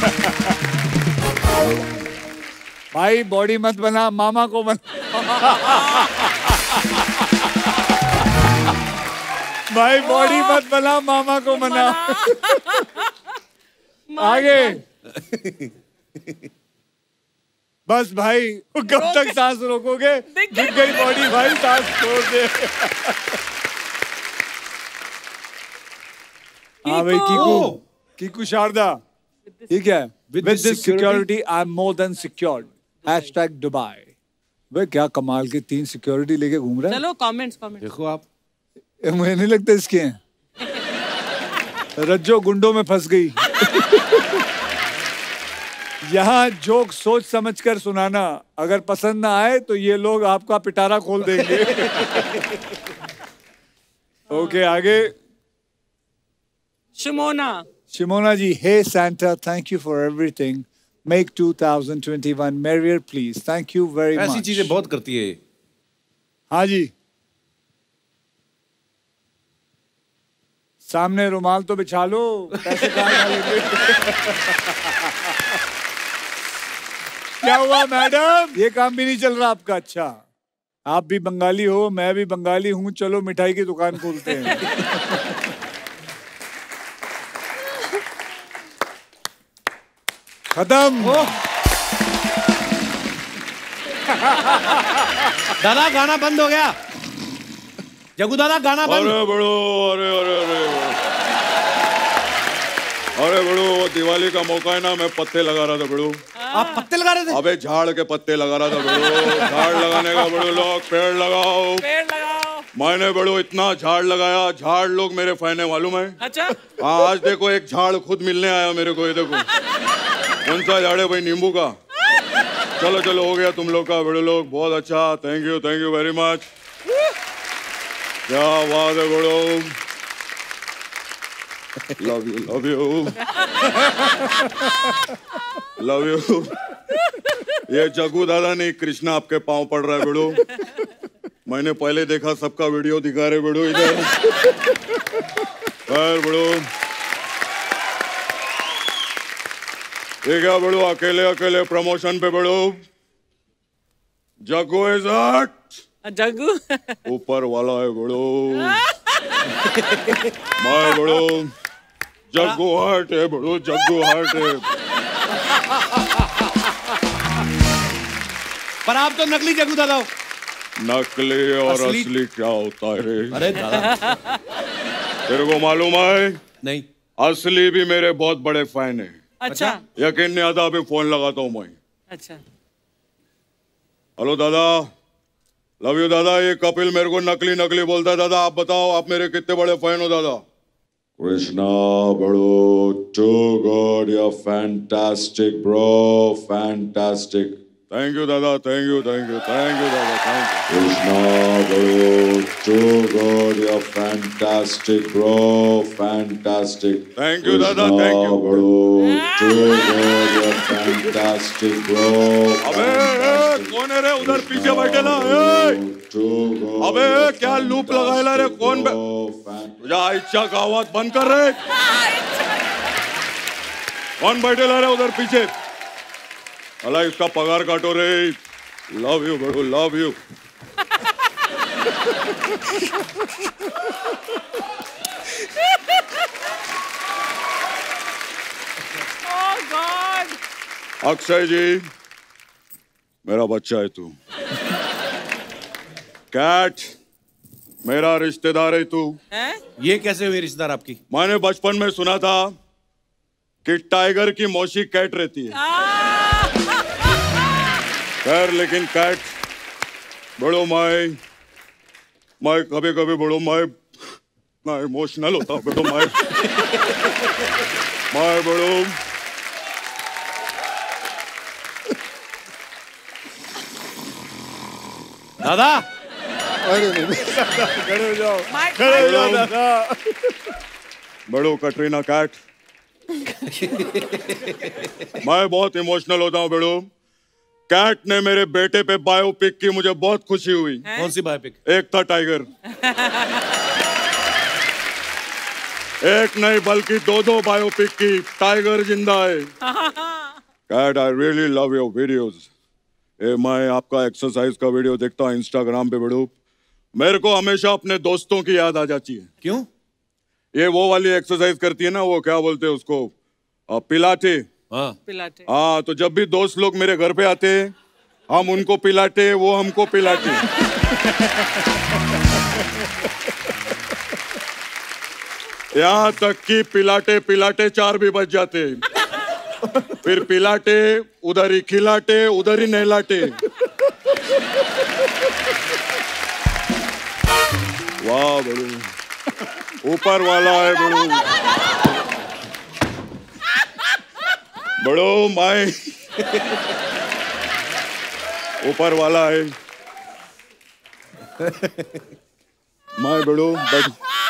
S5: भाई बॉडी मत बना, मामा को बना। भाई बॉडी मत बना, मामा को बना। आगे बस भाई, कब तक सांस रोकोगे? दिख गई बॉडी भाई, सांस छोड़ दे। हाँ भाई कीकू, कीकू शारदा, ठीक है। With this security, I'm more than secured. Hashtag Dubai. वे क्या कमाल की तीन सिक्योरिटी लेके घूम रहा है।
S4: चलो कमेंट्स कमेंट्स
S2: देखो आप,
S5: मुझे नहीं लगता इसके हैं। रज्जो गुंडों में फंस गई। यहाँ जोक सोच समझ कर सुनाना, अगर पसंद ना आए तो ये लोग आपका पिटारा खोल देंगे। ओके आगे।
S4: Shimona
S5: Shimona ji, hey Santa, thank you for everything, make two thousand twenty one merrier please, thank you very much.
S2: ऐसी चीजें बहुत करती है।
S5: हाँ जी, सामने रुमाल तो बिछा लो, पैसे कहाँ डालेंगे? क्या हुआ मैडम, ये काम भी नहीं चल रहा आपका? अच्छा, आप भी बंगाली हो, मैं भी बंगाली हूँ, चलो मिठाई की दुकान खोलते हैं। खत्म।
S2: दादा गाना बंद हो गया। जग्गू दादा गाना बंद।
S9: अरे बड़ो, अरे अरे अरे अरे बड़ो, दिवाली का मौका है ना, मैं पत्ते लगा रहा था बड़ो।
S2: आप पत्ते लगा रहे थे?
S9: अबे झाड़ के पत्ते लगा रहा था बड़ो। झाड़ लगाने का बड़ो, लोग पेड़ लगाओ,
S4: पेड़ लगाओ।
S9: मैंने बड़ो इतना झाड़ लगाया, झाड़ लोग मेरे फैन है मालूम है।
S4: अच्छा
S9: हाँ, आज देखो एक झाड़ खुद मिलने आया मेरे को, ये देखो। कौन सा झाड़ है भाई? नींबू का। चलो चलो हो गया तुम लोग का बड़े लोग, बहुत अच्छा, thank you thank you very much. क्या बात है बड़ो, love you love you love you. ये जग्गू दादा नहीं, कृष्णा आपके पांव पड़ रहा है बड़ो। मैंने पहले देखा, सबका वीडियो दिखा रहे बड़ो इधर। खैर बड़ो, ये क्या बड़ो, अकेले अकेले प्रमोशन पे बड़ो। जग्गू इज हट।
S4: जग्गू
S9: ऊपर वाला है बड़ो। मैं बड़ो, जग्गू हट है बड़ो, जग्गू हट है।
S2: पर आप तो नकली जग्गू दादा हो।
S9: नकली और असली, असली क्या होता है? अरे दादा, तेरे को मालूम है?
S2: नहीं।
S9: असली भी मेरे बहुत बड़े फैन है।
S4: अच्छा,
S9: यकीन नहीं आता, अभी फोन लगाता हूँ मैं।
S4: अच्छा,
S9: हेलो दादा, लव यू दादा। ये कपिल मेरे को नकली नकली बोलता है दादा, आप बताओ आप मेरे कितने बड़े फैन हो दादा? कृष्णा बड़ो, to God, you are fantastic bro, fantastic. Thank you दादा, thank you thank you thank you दादा, थैंक यू। कृष्णा बड़ो, to God, you are fantastic bro, fantastic. Thank you दादा, थैंक यू बड़ो, to God, you are fantastic bro. अबे कौन है रे उधर पीछे बैठे ना? अबे क्या लूप लगाएला रे? कौन बे? तुझा इच्छा का आवाज बंद कर रे। कौन बैठेला रे उधर पीछे? अला इसका पगार काटो रे। लव यू बड़ो, love you.
S4: oh God!
S9: Akshay ji, मेरा बच्चा है तू। कैट, मेरा रिश्तेदार है तू।
S2: ये कैसे हुई रिश्तेदार आपकी?
S9: मैंने बचपन में सुना था कि टाइगर की मौसी कैट रहती है। खैर लेकिन कैट बड़ो, मैं मैं कभी कभी बड़ो मैं मैं इमोशनल होता हूँ बड़ो। मैं मैं बड़ो
S2: दादा,
S5: खड़े हो जाओ, खड़े हो जाओ दादा।
S9: बड़ो कटरीना कैट, मैं बहुत इमोशनल होता हूँ बड़ो। कैट ने मेरे बेटे पे बायोपिक की, मुझे बहुत खुशी हुई।
S2: कौन सी बायोपिक?
S9: एक था टाइगर। एक नहीं बल्कि दो दो बायोपिक की टाइगर जिंदा है। Kat I really love your videos. ए, मैं आपका एक्सरसाइज का वीडियो देखता हूँ इंस्टाग्राम पे बड़ू, मेरे को हमेशा अपने दोस्तों की याद आ जाती है।
S2: क्यों?
S9: ये वो वाली एक्सरसाइज करती है ना, वो क्या बोलते हैं उसको, आ, पिलाटे।
S2: हाँ
S4: पिलाटे।
S9: हाँ, तो जब भी दोस्त लोग मेरे घर पे आते हैं, हम उनको पिलाते, वो हमको पिलाते। यहाँ तक कि पिलाटे पिलाटे चार भी बज जाते, फिर पिलाटे उधर ही खिलाटे उधर ही नहलाटे। वाह बड़ू, ऊपर वाला है बड़ू, बड़ो माए ऊपर वाला है माए बड़ो। बड़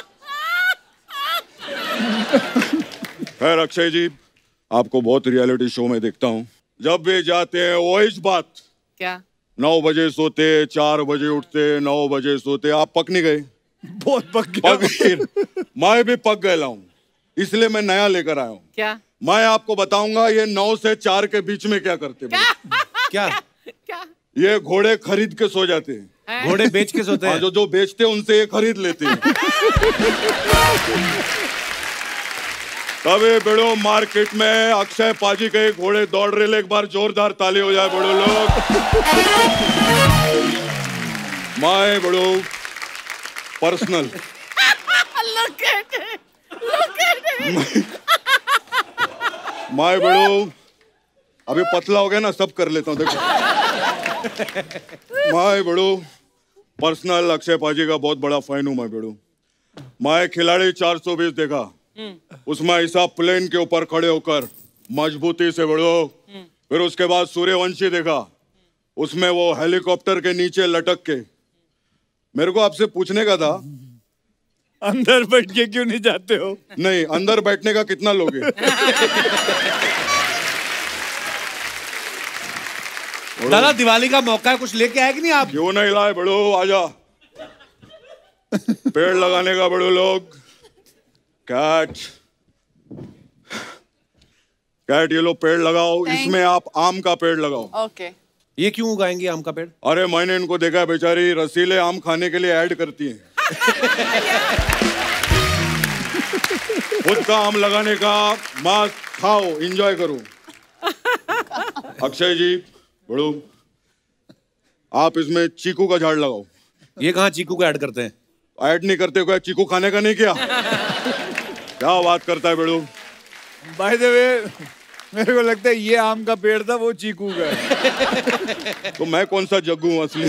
S9: खैर अक्षय जी, आपको बहुत रियलिटी शो में देखता हूँ, जब भी जाते हैं वो इस बात,
S4: क्या
S9: नौ बजे सोते, चार बजे उठते, नौ बजे सोते, आप पक नहीं गए?
S5: बहुत पक गया।
S9: पक मैं भी पक गया हूँ, इसलिए मैं नया लेकर आया हूँ।
S4: क्या?
S9: मैं आपको बताऊंगा ये नौ से चार के बीच में क्या करते हैं।
S2: क्या?
S4: क्या?
S9: ये घोड़े खरीद के सो जाते हैं।
S2: घोड़े बेच के सोते हैं?
S9: जो जो बेचते हैं उनसे ये खरीद लेते हैं। तभी बड़ो मार्केट में अक्षय पाजी के घोड़े दौड़ रहे, एक बार जोरदार ताली हो जाए बड़ो लोग। माए बड़ो पर्सनल माए बड़ो, अभी पतला हो गया ना, सब कर लेता हूँ देखो। माए बड़ो पर्सनल अक्षय पाजी का बहुत बड़ा फैन हूँ मैं बड़ो। माए खिलाड़ी चार सौ बीस देखा, उसमें ऐसा प्लेन के ऊपर खड़े होकर मजबूती से बड़ो। फिर उसके बाद सूर्यवंशी देखा, उसमें वो हेलीकॉप्टर के नीचे लटक के। मेरे को आपसे पूछने का था,
S5: अंदर बैठ के क्यों नहीं जाते हो?
S9: नहीं, अंदर बैठने का कितना लोगे?
S2: दादा दिवाली का मौका है, कुछ लेके आए कि नहीं आप?
S9: क्यों नहीं लाए बड़ो, आजा। पेड़ लगाने का बड़ो लोग। कैट कैट ये लो पेड़ लगाओ, इसमें आप आम का पेड़ लगाओ।
S6: ओके।
S2: ये क्यों उगाएंगे आम का पेड़?
S9: अरे मैंने इनको देखा है, बेचारी रसीले आम खाने के लिए ऐड करती हैं। खुद का आम लगाने का, मस्त खाओ, एंजॉय करो। अक्षय जी बड़ो, आप इसमें चीकू का झाड़ लगाओ।
S2: ये कहाँ चीकू को ऐड करते हैं?
S9: ऐड नहीं करते, क्या चीकू खाने का नहीं? क्या क्या बात करता है बेड़ू।
S5: बाय द वे, मेरे को लगता है ये आम का पेड़ था, वो चीकू का है।
S9: तो मैं कौन सा जग्गू हूँ असली?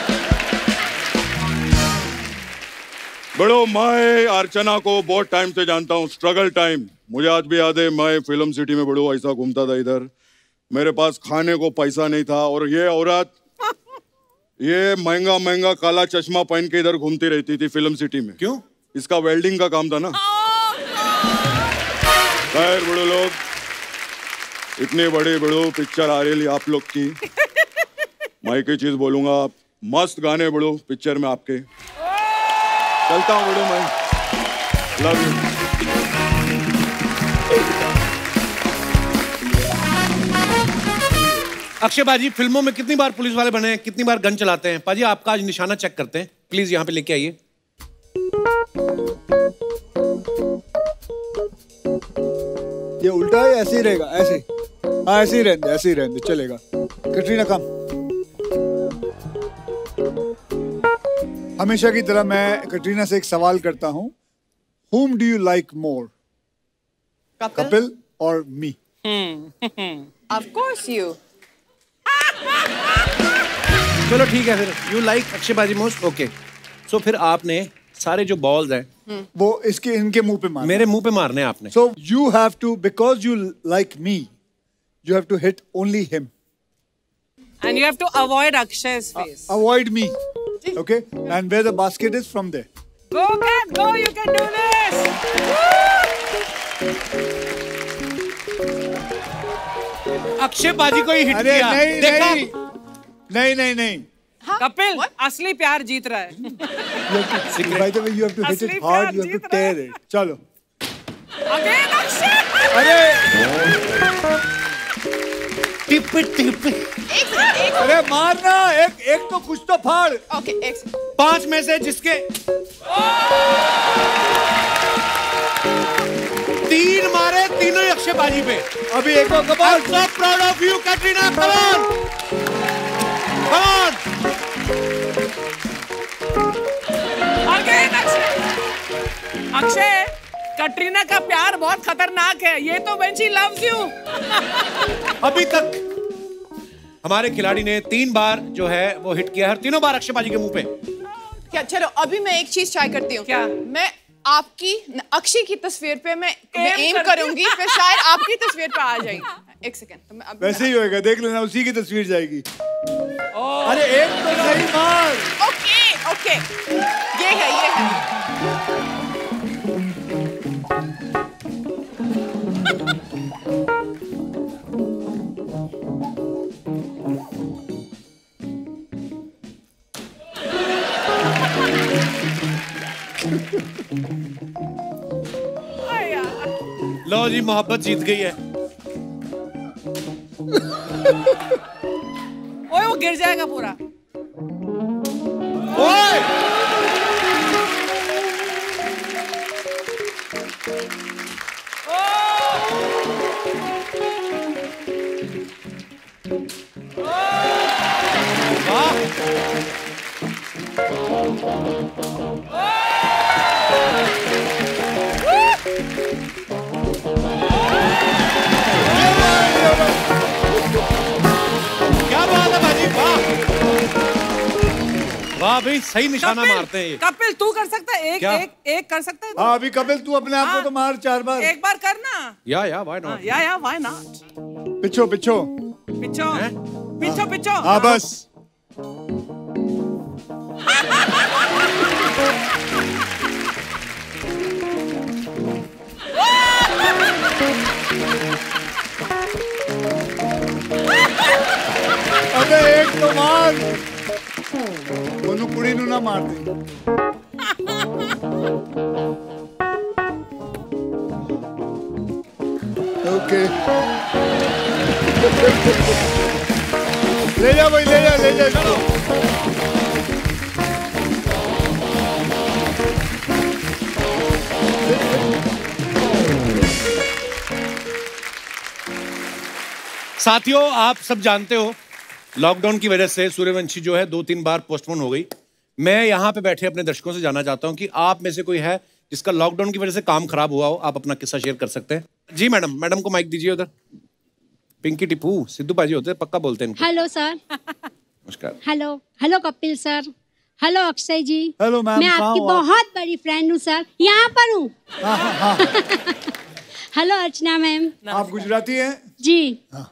S9: बड़ो, मैं अर्चना को बहुत टाइम से जानता हूँ, स्ट्रगल टाइम। मुझे आज भी याद है, मैं फिल्म सिटी में बड़ो ऐसा घूमता था इधर, मेरे पास खाने को पैसा नहीं था, और ये औरत ये महंगा महंगा काला चश्मा पहन के इधर घूमती रहती थी फिल्म सिटी में।
S2: क्यों?
S9: इसका वेल्डिंग का काम था ना। खैर बड़ो लोग, इतनी बड़ी बड़ो पिक्चर आ रही आप लोग की, मैं एक ही चीज बोलूंगा, मस्त गाने बड़ो पिक्चर में आपके। चलता हूँ बड़ो, मैं लव यू।
S2: अक्षय बाजी फिल्मों में कितनी बार पुलिस वाले बने हैं, कितनी बार गन चलाते हैं? पाजी आपका आज निशाना चेक करते हैं, प्लीज यहाँ पे लेके आइए।
S5: ये उल्टा है, ऐसे ही रहेगा, ऐसे हाँ ऐसे ही रहने, ऐसे ही रहने चलेगा। कटरीना कम। हमेशा की तरह मैं कटरीना से एक सवाल करता हूँ, whom do you like more? Kapil और मी?
S6: Of course you.
S2: चलो ठीक है, फिर यू लाइक अक्षय बाजी मोस्ट, ओके। सो फिर आपने सारे जो बॉल्स हैं
S5: वो इसके इनके मुंह पे मारने,
S2: मेरे मुंह पे मारने आपने।
S5: So you have to, because you like me, you have to hit only him
S4: and you have to avoid Akshay's face.
S5: Avoid me, okay? And where the basket is, from there.
S4: Go cat, go, you can do this.
S2: Akshay बाजी को ही hit
S5: अरे
S2: किया।
S5: नहीं
S2: देखा?
S5: नहीं नहीं नहीं नहीं
S4: कपिल, असली प्यार जीत रहा है।
S5: By the way, you have to hit
S4: असली
S5: it hard,
S4: प्यार
S5: you have to
S4: जीत रहा है।
S5: tear it. चलो
S4: अगेन अक्षय।
S5: अरे
S2: टिप टिप।
S5: अरे मारना, एक एक तो कुछ तो फाड़।
S6: ओके एक
S2: पांच में से जिसके तीन मारे, तीनों ही अक्षय बाजी पे।
S5: अभी एक और कमाल।
S2: So proud of you, Katrina. Come on, come on.
S4: Again Akshay. Akshay, Katrina का प्यार बहुत खतरनाक है। ये तो when she loves you।
S2: अभी तक हमारे खिलाड़ी ने तीन बार जो है वो हिट किया है, तीनों बार अक्षय बाजी के मुंह पे।
S6: क्या चलो अभी मैं एक चीज ट्राई करती हूँ।
S4: क्या?
S6: मैं आपकी अक्षय की तस्वीर पे मैं मैं
S4: Aim
S6: एम
S4: करती
S6: करूंगी, फिर शायद आपकी तस्वीर पे आ जाएगी। एक सेकंड तो मैं अभी
S5: वैसे ही होएगा, देख लेना, उसी की तस्वीर जाएगी। अरे एक तो सही मार।
S6: ओके ओके ये है ये है।
S2: लो जी, मोहब्बत जीत गई है।
S4: ओए वो गिर जाएगा पूरा।
S2: ओए वाह भाई, सही निशाना मारते हैं ये।
S4: कपिल तू कर सकता है? एक
S2: क्या?
S4: एक एक कर सकता है?
S5: हाँ अभी कपिल तू अपने आप को तो मार चार बार।
S4: एक बार करना।
S2: या या व्हाई नॉट?
S4: या या व्हाई नॉट?
S5: पिछो पिछो
S4: पिछो पिछो पिछो।
S5: हाँ बस। अबे एक तो मार, ओनू कुड़ी नू ना मार दे। ओके ले जा भाई, ले जा ले जा चलो।
S2: साथियों, आप सब जानते हो लॉकडाउन की वजह से सूर्यवंशी जो है दो तीन बार पोस्टपोन हो गई। मैं यहाँ पे बैठे अपने दर्शकों से जानना चाहता हूँ कि आप में से कोई है जिसका लॉकडाउन की वजह से काम खराब हुआ हो। आप अपना किस्सा शेयर कर सकते हैं। जी मैडम, मैडम को माइक दीजिए उधर। पिंकी टिप्पू सिद्धू पाजी होते हैं, पक्का बोलते हैं इनको।
S10: Hello sir.
S2: नमस्कार।
S10: Hello hello Kapil sir. Hello Akshay ji.
S5: Hello ma'am.
S10: मैं आपकी बहुत बड़ी फ्रेंड हूँ सर, यहाँ पर हूँ। Hello Archana ma'am.
S5: आप गुजराती हैं?
S10: जी।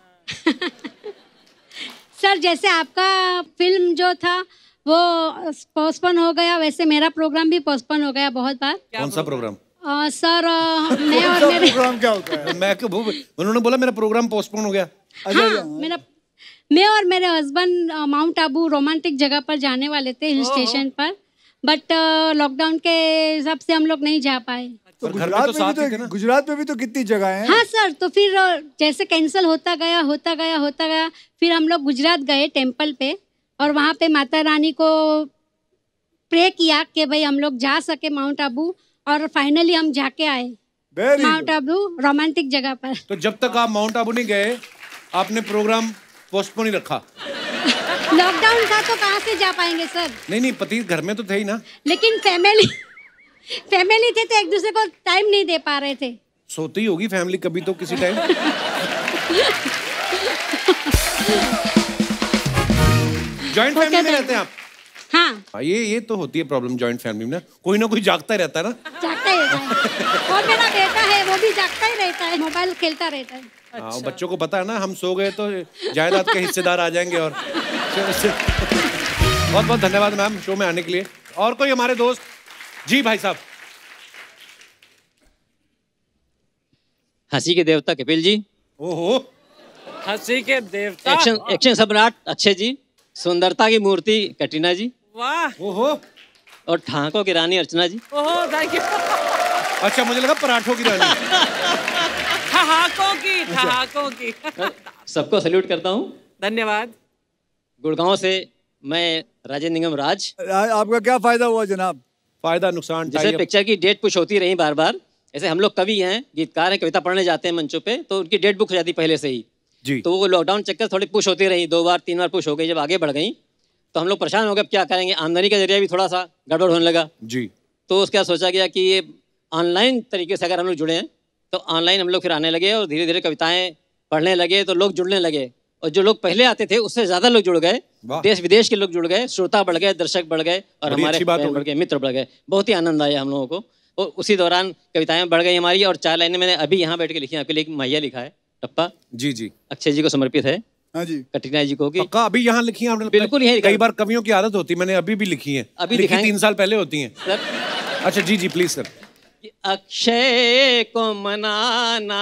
S10: सर जैसे आपका फिल्म जो था वो पोस्टपोन हो गया, वैसे मेरा प्रोग्राम भी पोस्टपोन हो गया बहुत बार।
S2: कौन सा प्रोग्राम?
S10: आ, सर आ, मैं और मेरे
S5: प्रोग्राम क्या होता है?
S2: मैं क्यों, उन्होंने बोला मेरा प्रोग्राम पोस्टपोन हो गया।
S10: हाँ, मेरा मैं और मेरे हस्बैंड माउंट आबू रोमांटिक जगह पर जाने वाले थे, हिल स्टेशन पर, बट लॉकडाउन के हिसाब से हम लोग नहीं जा पाए।
S5: तो गुजरात में भी तो गुजरात में भी तो कितनी जगह हैं।
S10: हाँ सर, तो फिर जैसे कैंसिल होता गया होता गया होता गया फिर हम लोग गुजरात गए टेम्पल पे, और वहाँ पे माता रानी को प्रे किया कि भाई हम लोग जा सके माउंट आबू, और फाइनली हम जाके आए माउंट आबू रोमांटिक जगह पर।
S2: तो जब तक आप माउंट आबू नहीं गए आपने प्रोग्राम पोस्टपोन ही रखा?
S10: लॉकडाउन था तो कहाँ से जा पाएंगे सर?
S2: नहीं नहीं, पति घर में तो थे ही ना।
S10: लेकिन फैमिली फैमिली थे तो एक दूसरे को टाइम नहीं दे पा रहे थे।
S2: सोती होगी फैमिली कभी तो किसी टाइम। जॉइंट फैमिली में रहते हैं आप?
S10: हाँ।
S2: ये ये तो होती है प्रॉब्लम जॉइंट फैमिली में ना, कोई ना कोई जागता ही रहता है ना।
S10: जागता ही रहता है। और मेरा बेटा है वो भी जागता ही रहता है, मोबाइल खेलता रहता है।
S2: अच्छा। हाँ, बच्चों को पता है ना हम सो गए तो जायदाद के हिस्सेदार आ जाएंगे। और बहुत बहुत धन्यवाद मैम शो में आने के लिए। और कोई हमारे दोस्त? जी भाई साहब।
S11: हंसी के देवता कपिल जी।
S2: ओहो,
S4: हंसी के देवता।
S11: एक्शन एक्शन सम्राट अक्षय जी। सुंदरता की मूर्ति कटरीना जी।
S4: वाह।
S2: ओहो।
S11: और ठाकों की रानी अर्चना जी।
S4: ओहो, थैंक यू।
S2: अच्छा मुझे लगा पराठों की रानी।
S4: ठहाकों की, ठहाकों की।
S11: सबको सैल्यूट करता हूँ।
S4: धन्यवाद।
S11: गुड़गांव से मैं राजेंद्र निगम राज।
S5: आपका क्या फायदा हुआ जनाब?
S2: फायदा नुकसान
S11: जैसे पिक्चर की डेट पुश होती रही बार बार, ऐसे हम लोग कवि हैं, गीतकार हैं, कविता पढ़ने जाते हैं मंचों पे, तो उनकी डेट बुक हो जाती पहले से ही
S2: जी।
S11: तो वो लॉकडाउन चक्कर थोड़ी पुश होती रही, दो बार तीन बार पुश हो गई। जब आगे बढ़ गई तो हम लोग परेशान हो गए, क्या करेंगे, आमदनी का जरिया भी थोड़ा सा गड़बड़ होने लगा
S2: जी।
S11: तो उसके बाद सोचा गया कि ये ऑनलाइन तरीके से अगर हम लोग जुड़े हैं तो ऑनलाइन हम लोग फिर आने लगे और धीरे धीरे कविताएं पढ़ने लगे तो लोग जुड़ने लगे, और जो लोग पहले आते थे उससे ज्यादा लोग जुड़ गए, देश विदेश के लोग जुड़ गए, श्रोता बढ़ गए, दर्शक बढ़ गए और हमारे फैन बढ़ गए, मित्र बढ़ गए। बहुत ही आनंद आया हम लोगों को, और उसी दौरान कविताएं बढ़ गई हमारी। और चार लाइनें मैंने अभी यहाँ बैठ के लिखी हैं, आपके लिए एक मैया लिखा है टप्पा
S2: जी जी,
S11: अक्षय जी को समर्पित है।
S5: हाँ जी,
S11: कटरीना जी को।
S2: पक्का अभी यहाँ लिखी है आपने?
S11: बिल्कुल यही।
S2: कई बार कवियों की आदत होती है, मैंने अभी भी लिखी है,
S11: अभी
S2: लिखी तीन साल पहले होती है
S11: सर।
S2: अच्छा जी जी प्लीज सर।
S11: अक्षय को मनाना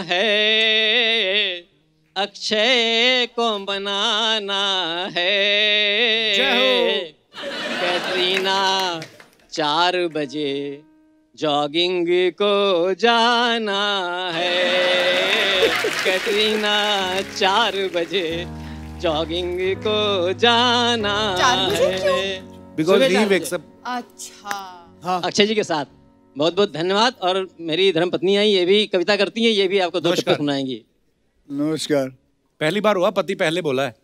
S11: है, अक्षय को मनाना है, कैटरीना चार बजे जॉगिंग को जाना है, कैटरीना चार बजे जॉगिंग को जाना है।
S2: Because he wakes up.
S6: अच्छा
S11: हाँ। अक्षय जी के साथ बहुत बहुत धन्यवाद। और मेरी धर्मपत्नी आई, ये भी कविता करती हैं, ये भी आपको दो टप्पे सुनाएंगी।
S5: नमस्कार।
S2: पहली बार हुआ पति पहले बोला है।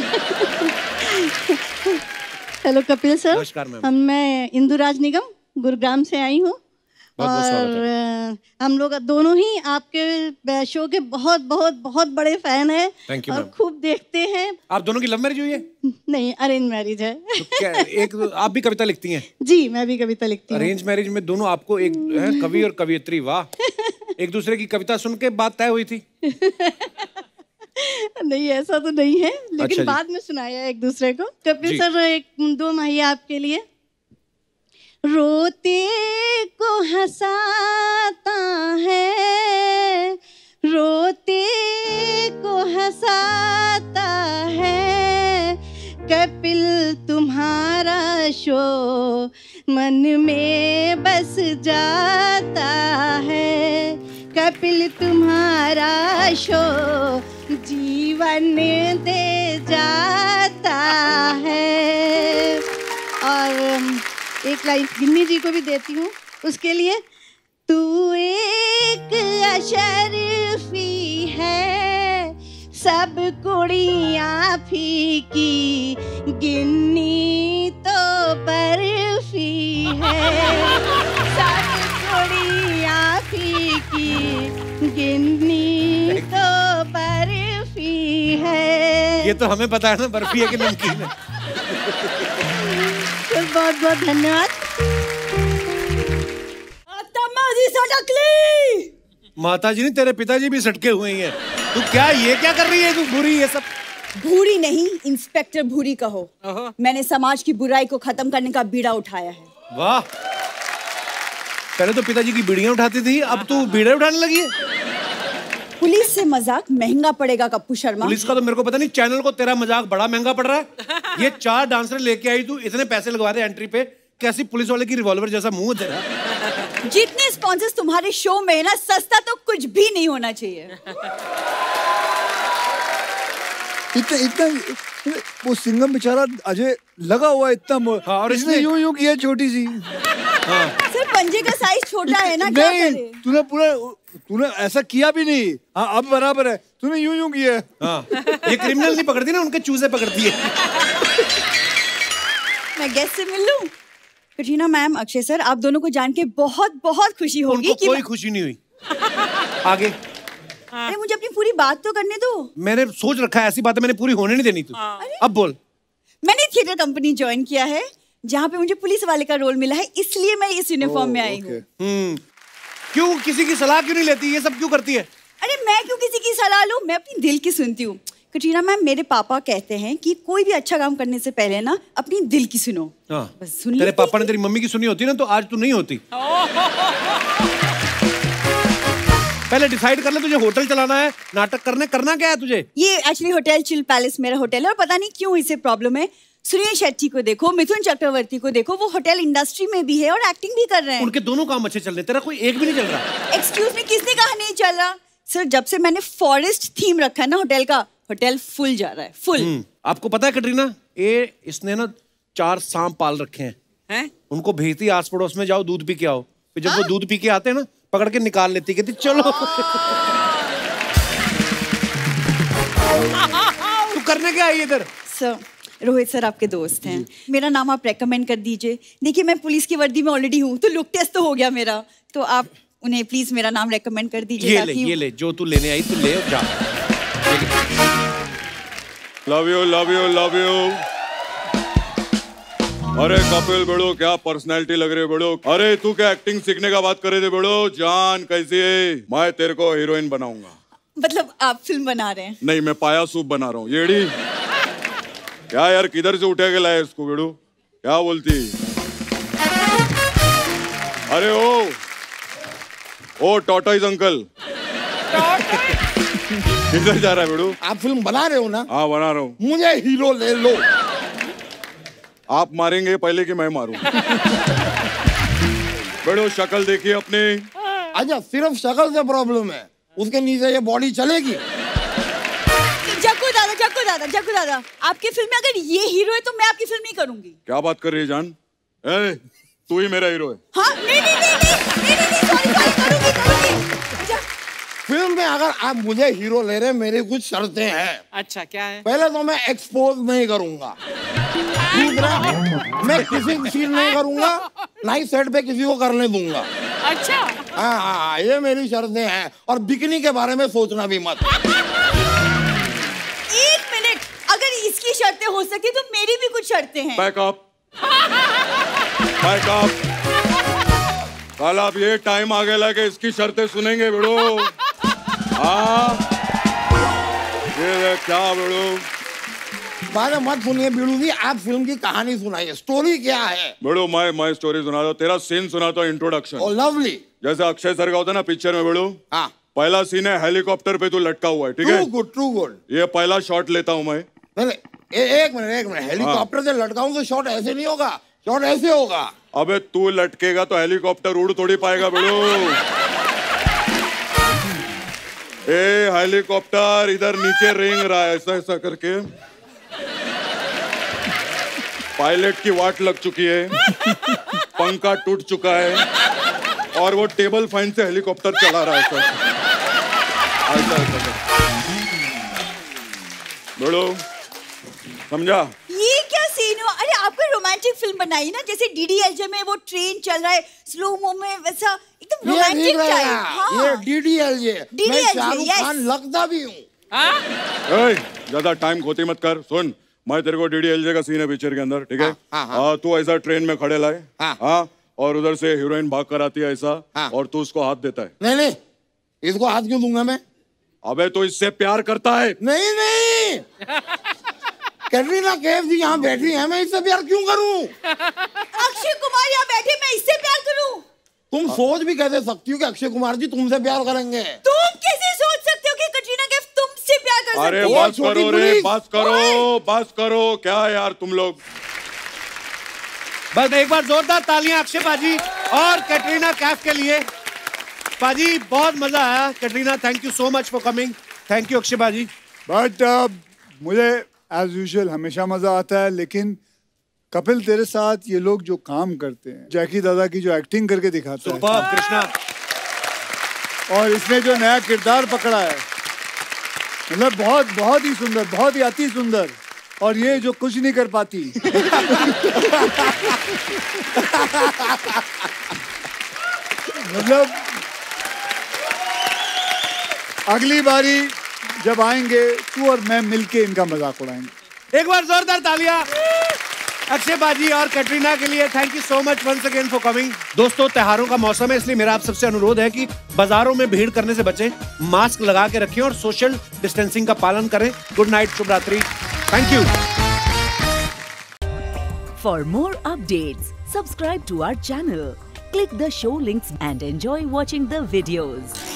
S12: Hello Kapil sir.
S2: नमस्कार मैम।
S12: हम मैं इंदुराज निगम गुरुग्राम से आई हूँ, और हम लोग दोनों ही आपके शो के बहुत बहुत बहुत बड़े फैन हैं।
S2: थैंक यू
S12: और
S2: मैम।
S12: खूब देखते हैं।
S2: आप दोनों की लव मैरिज हुई है?
S12: नहीं, अरेंज मैरिज है।
S2: तो क्या एक आप भी कविता लिखती हैं?
S12: जी, मैं भी कविता लिखती हूँ।
S2: अरेंज मैरिज में दोनों आपको एक है, कवि और कवियत्री, वाह। एक दूसरे की कविता सुन के बात तय हुई थी?
S12: नहीं, ऐसा तो नहीं है, लेकिन
S2: अच्छा
S12: बाद में सुनाया एक दूसरे को। कपिल
S2: जी।
S12: सर, एक दो महिया आपके लिए। रोते को हंसाता है, रोते को हंसाता है, कपिल तुम्हारा शो मन में बस जाता है, कपिल तुम्हारा शो जीवन दे जाता है। और एक लाइन गिन्नी जी को भी देती हूँ उसके लिए। तू एक अशरफी है, सब कुड़ियाँ फीकी, गिन्नी तो बर्फी है, सब कुड़ियाँ फीकी, गिन्नी तो बर्फी है।
S2: ये तो हमें पता है ना, बर्फी है कि नमकीन है।
S12: बहुत बहुत धन्यवाद।
S2: माता जी नहीं, तेरे पिताजी भी सटके हुए हैं। तू क्या ये क्या कर रही है तू? बुरी ये सब?
S3: भूरी नहीं, इंस्पेक्टर भूरी कहो। मैंने समाज की बुराई को खत्म करने का बीड़ा उठाया है।
S2: वाह, पहले तो पिताजी की बीड़ियां उठाती थी, अब तू बीड़े उठाने लगी है।
S3: पुलिस से मजाक महंगा पड़ेगा कप्पू शर्मा।
S2: पुलिस का तो मेरे को पता नहीं, चैनल को तेरा मजाक बड़ा महंगा पड़ रहा है। ये चार डांसर लेके आई तू, इतने पैसे लगवा रहे एंट्री पे, कैसी पुलिस वाले की रिवॉल्वर जैसा मुंह तेरा।
S3: जितने स्पॉन्सर्स तुम्हारे शो में है ना, सस्ता तो कुछ भी नहीं होना चाहिए।
S5: इतना इतना वो सिंघम बेचारा अजय लगा हुआ इतना, हाँ, और इसने यूं यूं किया छोटी सी।
S2: हाँ।
S3: सर पंजे का साइज छोटा है ना, क्या
S5: नहीं,
S3: करे?
S5: तूने पूरा तूने ऐसा किया भी नहीं। हाँ, अब बराबर है, तूने यूं यूं किया।
S2: हाँ, ये क्रिमिनल नहीं पकड़ती ना, उनके चूजे पकड़ती है।
S3: मैं गेस्ट से मिल लूं? कटरीना मैम, अक्षय सर, आप दोनों को जान के बहुत बहुत खुशी होगी।
S2: उनको
S3: कि
S2: कोई
S3: मैं...
S2: खुशी नहीं हुई। आगे।
S3: अरे मुझे अपनी पूरी बात तो करने दो।
S2: मैंने सोच रखा है, ऐसी बातें मैंने पूरी होने नहीं देनी तू। अब बोल।
S3: मैंने थिएटर कंपनी ज्वाइन किया है, जहाँ पे मुझे पुलिस वाले का रोल मिला है, इसलिए मैं इस यूनिफॉर्म में आई हूँ।
S2: हम्म, क्यों किसी की सलाह क्यों नहीं लेती? ये सब क्यों करती है?
S3: अरे मैं क्यों किसी की सलाह लूं? मैं अपनी दिल की सुनती हूँ। कटरीना मैम, मेरे पापा कहते हैं कि कोई भी अच्छा काम करने से पहले ना अपनी दिल की सुनो।
S2: हाँ।
S3: बस सुन
S2: तेरे पापा ने तेरी मम्मी की सुनी होती ना, तो आज तू नहीं होती। पहले डिसाइड कर ले तुझे होटल चलाना है, नाटक करने करना क्या है तुझे?
S3: ये एक्चुअली होटल चिल पैलेस मेरा होटल है और पता नहीं क्यों इसे प्रॉब्लम है। सुनील शेट्टी को देखो, मिथुन चक्रवर्ती को देखो, वो होटल इंडस्ट्री में भी है और एक्टिंग भी कर रहे हैं।
S2: उनके दोनों काम अच्छे चल रहे हैं, तेरा कोई एक भी नहीं चल रहा।
S3: एक्सक्यूज मी, किसने कहा नहीं चल रहा? सर जब से मैंने फॉरेस्ट थीम रखा है ना होटल का, होटल फुल जा रहा है, फुल।
S2: आपको पता है कटरीना, ये इसने ना चार सांप पाल रखे हैं,
S4: हैं?
S2: उनको भेजती आस पड़ोस में, जाओ दूध पी के आओ। फिर जब वो दूध पी के आते हैं ना, पकड़ के निकाल लेती, कहती चलो। तू करने क्या आई इधर?
S3: सर रोहित सर आपके दोस्त हैं, मेरा नाम आप रेकमेंड कर दीजिए। देखिए मैं पुलिस की वर्दी में ऑलरेडी हूँ, तो लुक टेस्ट तो हो गया मेरा, तो आप उन्हें प्लीज मेरा नाम रेकमेंड कर दीजिए।
S2: ये ले, ये ले, जो तू लेने आई तू ले और जा।
S9: Love you love you love you. अरे कपिल बेड़ो, क्या पर्सनालिटी लग रही है बेड़ो। अरे तू क्या एक्टिंग सीखने का बात कर रहे थे बेड़ो? जान कैसी है, मैं तेरे को हीरोइन बनाऊंगा।
S3: मतलब आप फिल्म बना रहे हैं?
S9: नहीं, मैं पाया सूप बना रहा हूँ। येड़ी क्या यार, किधर से उठा के लाया इसको बेड़ो? क्या बोलती? अरे ओ ओ टॉर्टोइज अंकल, किधर जा रहा है बेड़ो?
S7: आप फिल्म बना रहे हो ना?
S9: हाँ बना रहा हूँ।
S7: मुझे हीरो ले लो।
S9: आप मारेंगे पहले कि मैं मारूं? बेड़ो शक्ल देखिए अपने।
S7: अच्छा सिर्फ शक्ल से प्रॉब्लम है, उसके नीचे ये बॉडी चलेगी?
S3: जग्गू दादा, जग्गू दादा, जग्गू दादा, आपकी फिल्म में अगर ये हीरो है तो मैं आपकी फिल्म नहीं करूंगी।
S9: क्या बात कर रही है जान? ए, तू ही मेरा हीरो है।
S3: हाँ नहीं नहीं नहीं नहीं नहीं नहीं सॉरी सॉरी, करूंगी करूंगी।
S7: फिल्म में अगर आप मुझे हीरो ले रहे, मेरी कुछ शर्तें हैं।
S4: अच्छा क्या है?
S7: पहले तो मैं एक्सपोज नहीं करूंगा, दूसरा मैं किसी की सीन नहीं करूंगा, ना ही सेट पे किसी को करने दूंगा।
S4: अच्छा
S7: हाँ हाँ, ये मेरी शर्तें हैं। और बिकनी के बारे में सोचना भी मत।
S3: एक मिनट, अगर इसकी शर्तें हो सके तो मेरी भी कुछ शर्तें हैं।
S9: Backup backup. कल आप ये टाइम आ गया कि इसकी शर्तें सुनेंगे बेड़ो। हाँ ये क्या बेड़ो?
S7: बात मत सुनिए बीड़ू जी, आप फिल्म की कहानी सुनाइए, स्टोरी क्या है?
S9: बेड़ो मैं मैं स्टोरी सुना दो, तेरा सीन सुना तो इंट्रोडक्शन।
S7: Oh lovely.
S9: जैसे अक्षय सर का होता है ना पिक्चर में बेड़ो।
S7: हाँ।
S9: पहला सीन है हेलीकॉप्टर पे तू लटका हुआ है, ठीक है?
S7: True good, true good.
S9: ये पहला शॉट लेता हूँ मैं।
S7: नहीं एक मिनट एक मिनट, हेलीकॉप्टर से लटकाऊं तो शॉट ऐसे नहीं होगा, शॉट ऐसे होगा।
S9: अबे तू लटकेगा तो हेलीकॉप्टर उड़ थोड़ी पाएगा बेड़ो। ए हेलीकॉप्टर इधर नीचे रेंग रहा है, ऐसा ऐसा करके पायलट की वाट लग चुकी है, पंखा टूट चुका है और वो टेबल फैन से हेलीकॉप्टर चला रहा है ऐसा ऐसा ऐसा। बेड़ो समझा?
S3: ये क्या सीन हुआ? अरे आपको रोमांटिक फिल्म बनाई ना, जैसे डीडीएलजे में वो ट्रेन चल रहा है स्लो मो में, वैसा एकदम रोमांटिक टाइप। हाँ।
S7: ये डीडीएलजे, मैं शाहरुख खान लगता भी हूँ।
S9: ज्यादा टाइम खोती मत कर। सुन, मैं तेरे को डीडीएलजे का सीन है पिक्चर के अंदर, ठीक है?
S7: हाँ, हाँ, हाँ।
S9: तू ऐसा ट्रेन में खड़े लाए,
S7: हाँ,
S9: हाँ, और उधर से हीरोइन भाग कर आती है ऐसा,
S7: हाँ।
S9: और तू उसको हाथ देता है।
S7: नहीं नहीं, इसको हाथ क्यों दूंगा मैं?
S9: अबे तो इससे प्यार करता है।
S7: नहीं नहीं, कैटरीना कैफ जी यहाँ बैठी है, मैं इससे प्यार क्यों करूं?
S3: अक्षय कुमार यहाँ बैठे, मैं इससे प्यार करूं?
S7: तुम सोच भी कैसे सकती हो कि अक्षय कुमार जी तुमसे प्यार करेंगे?
S3: तुम कैसे सोच सकते हो कि कटरीना कैफ तुमसे प्यार कर सकती है?
S9: अरे बस करो रे, बस करो, बस करो, क्या यार तुम लोग।
S2: बस एक बार जोरदार तालियां अक्षय पाजी और कैटरीना कैफ के लिए। पाजी बहुत मजा आया। Katrina thank you so much for coming. Thank you Akshay पाजी।
S5: बट uh, मुझे एज यूजुअल हमेशा मजा आता है, लेकिन कपिल तेरे साथ ये लोग जो काम करते हैं, जैकी दादा की जो एक्टिंग करके दिखाता है,
S2: कृष्णा,
S5: और इसने जो नया किरदार पकड़ा है, मतलब बहुत बहुत ही सुंदर, बहुत ही अति सुंदर। और ये जो कुछ नहीं कर पाती मतलब अगली बारी जब आएंगे तू और मैं मिलके इनका मजाक उड़ाएंगे।
S2: एक बार जोरदार तालियां अक्षय बाजी और कैटरीना के लिए। Thank you so much once again for coming. दोस्तों त्योहारों का मौसम है, इसलिए मेरा आप सबसे अनुरोध है कि बाजारों में भीड़ करने से बचें, मास्क लगा के रखें और सोशल डिस्टेंसिंग का पालन करें। गुड नाइट, शुभ रात्रि। Thank you.
S1: For more updates subscribe to our channel, click the show links and enjoy watching the videos.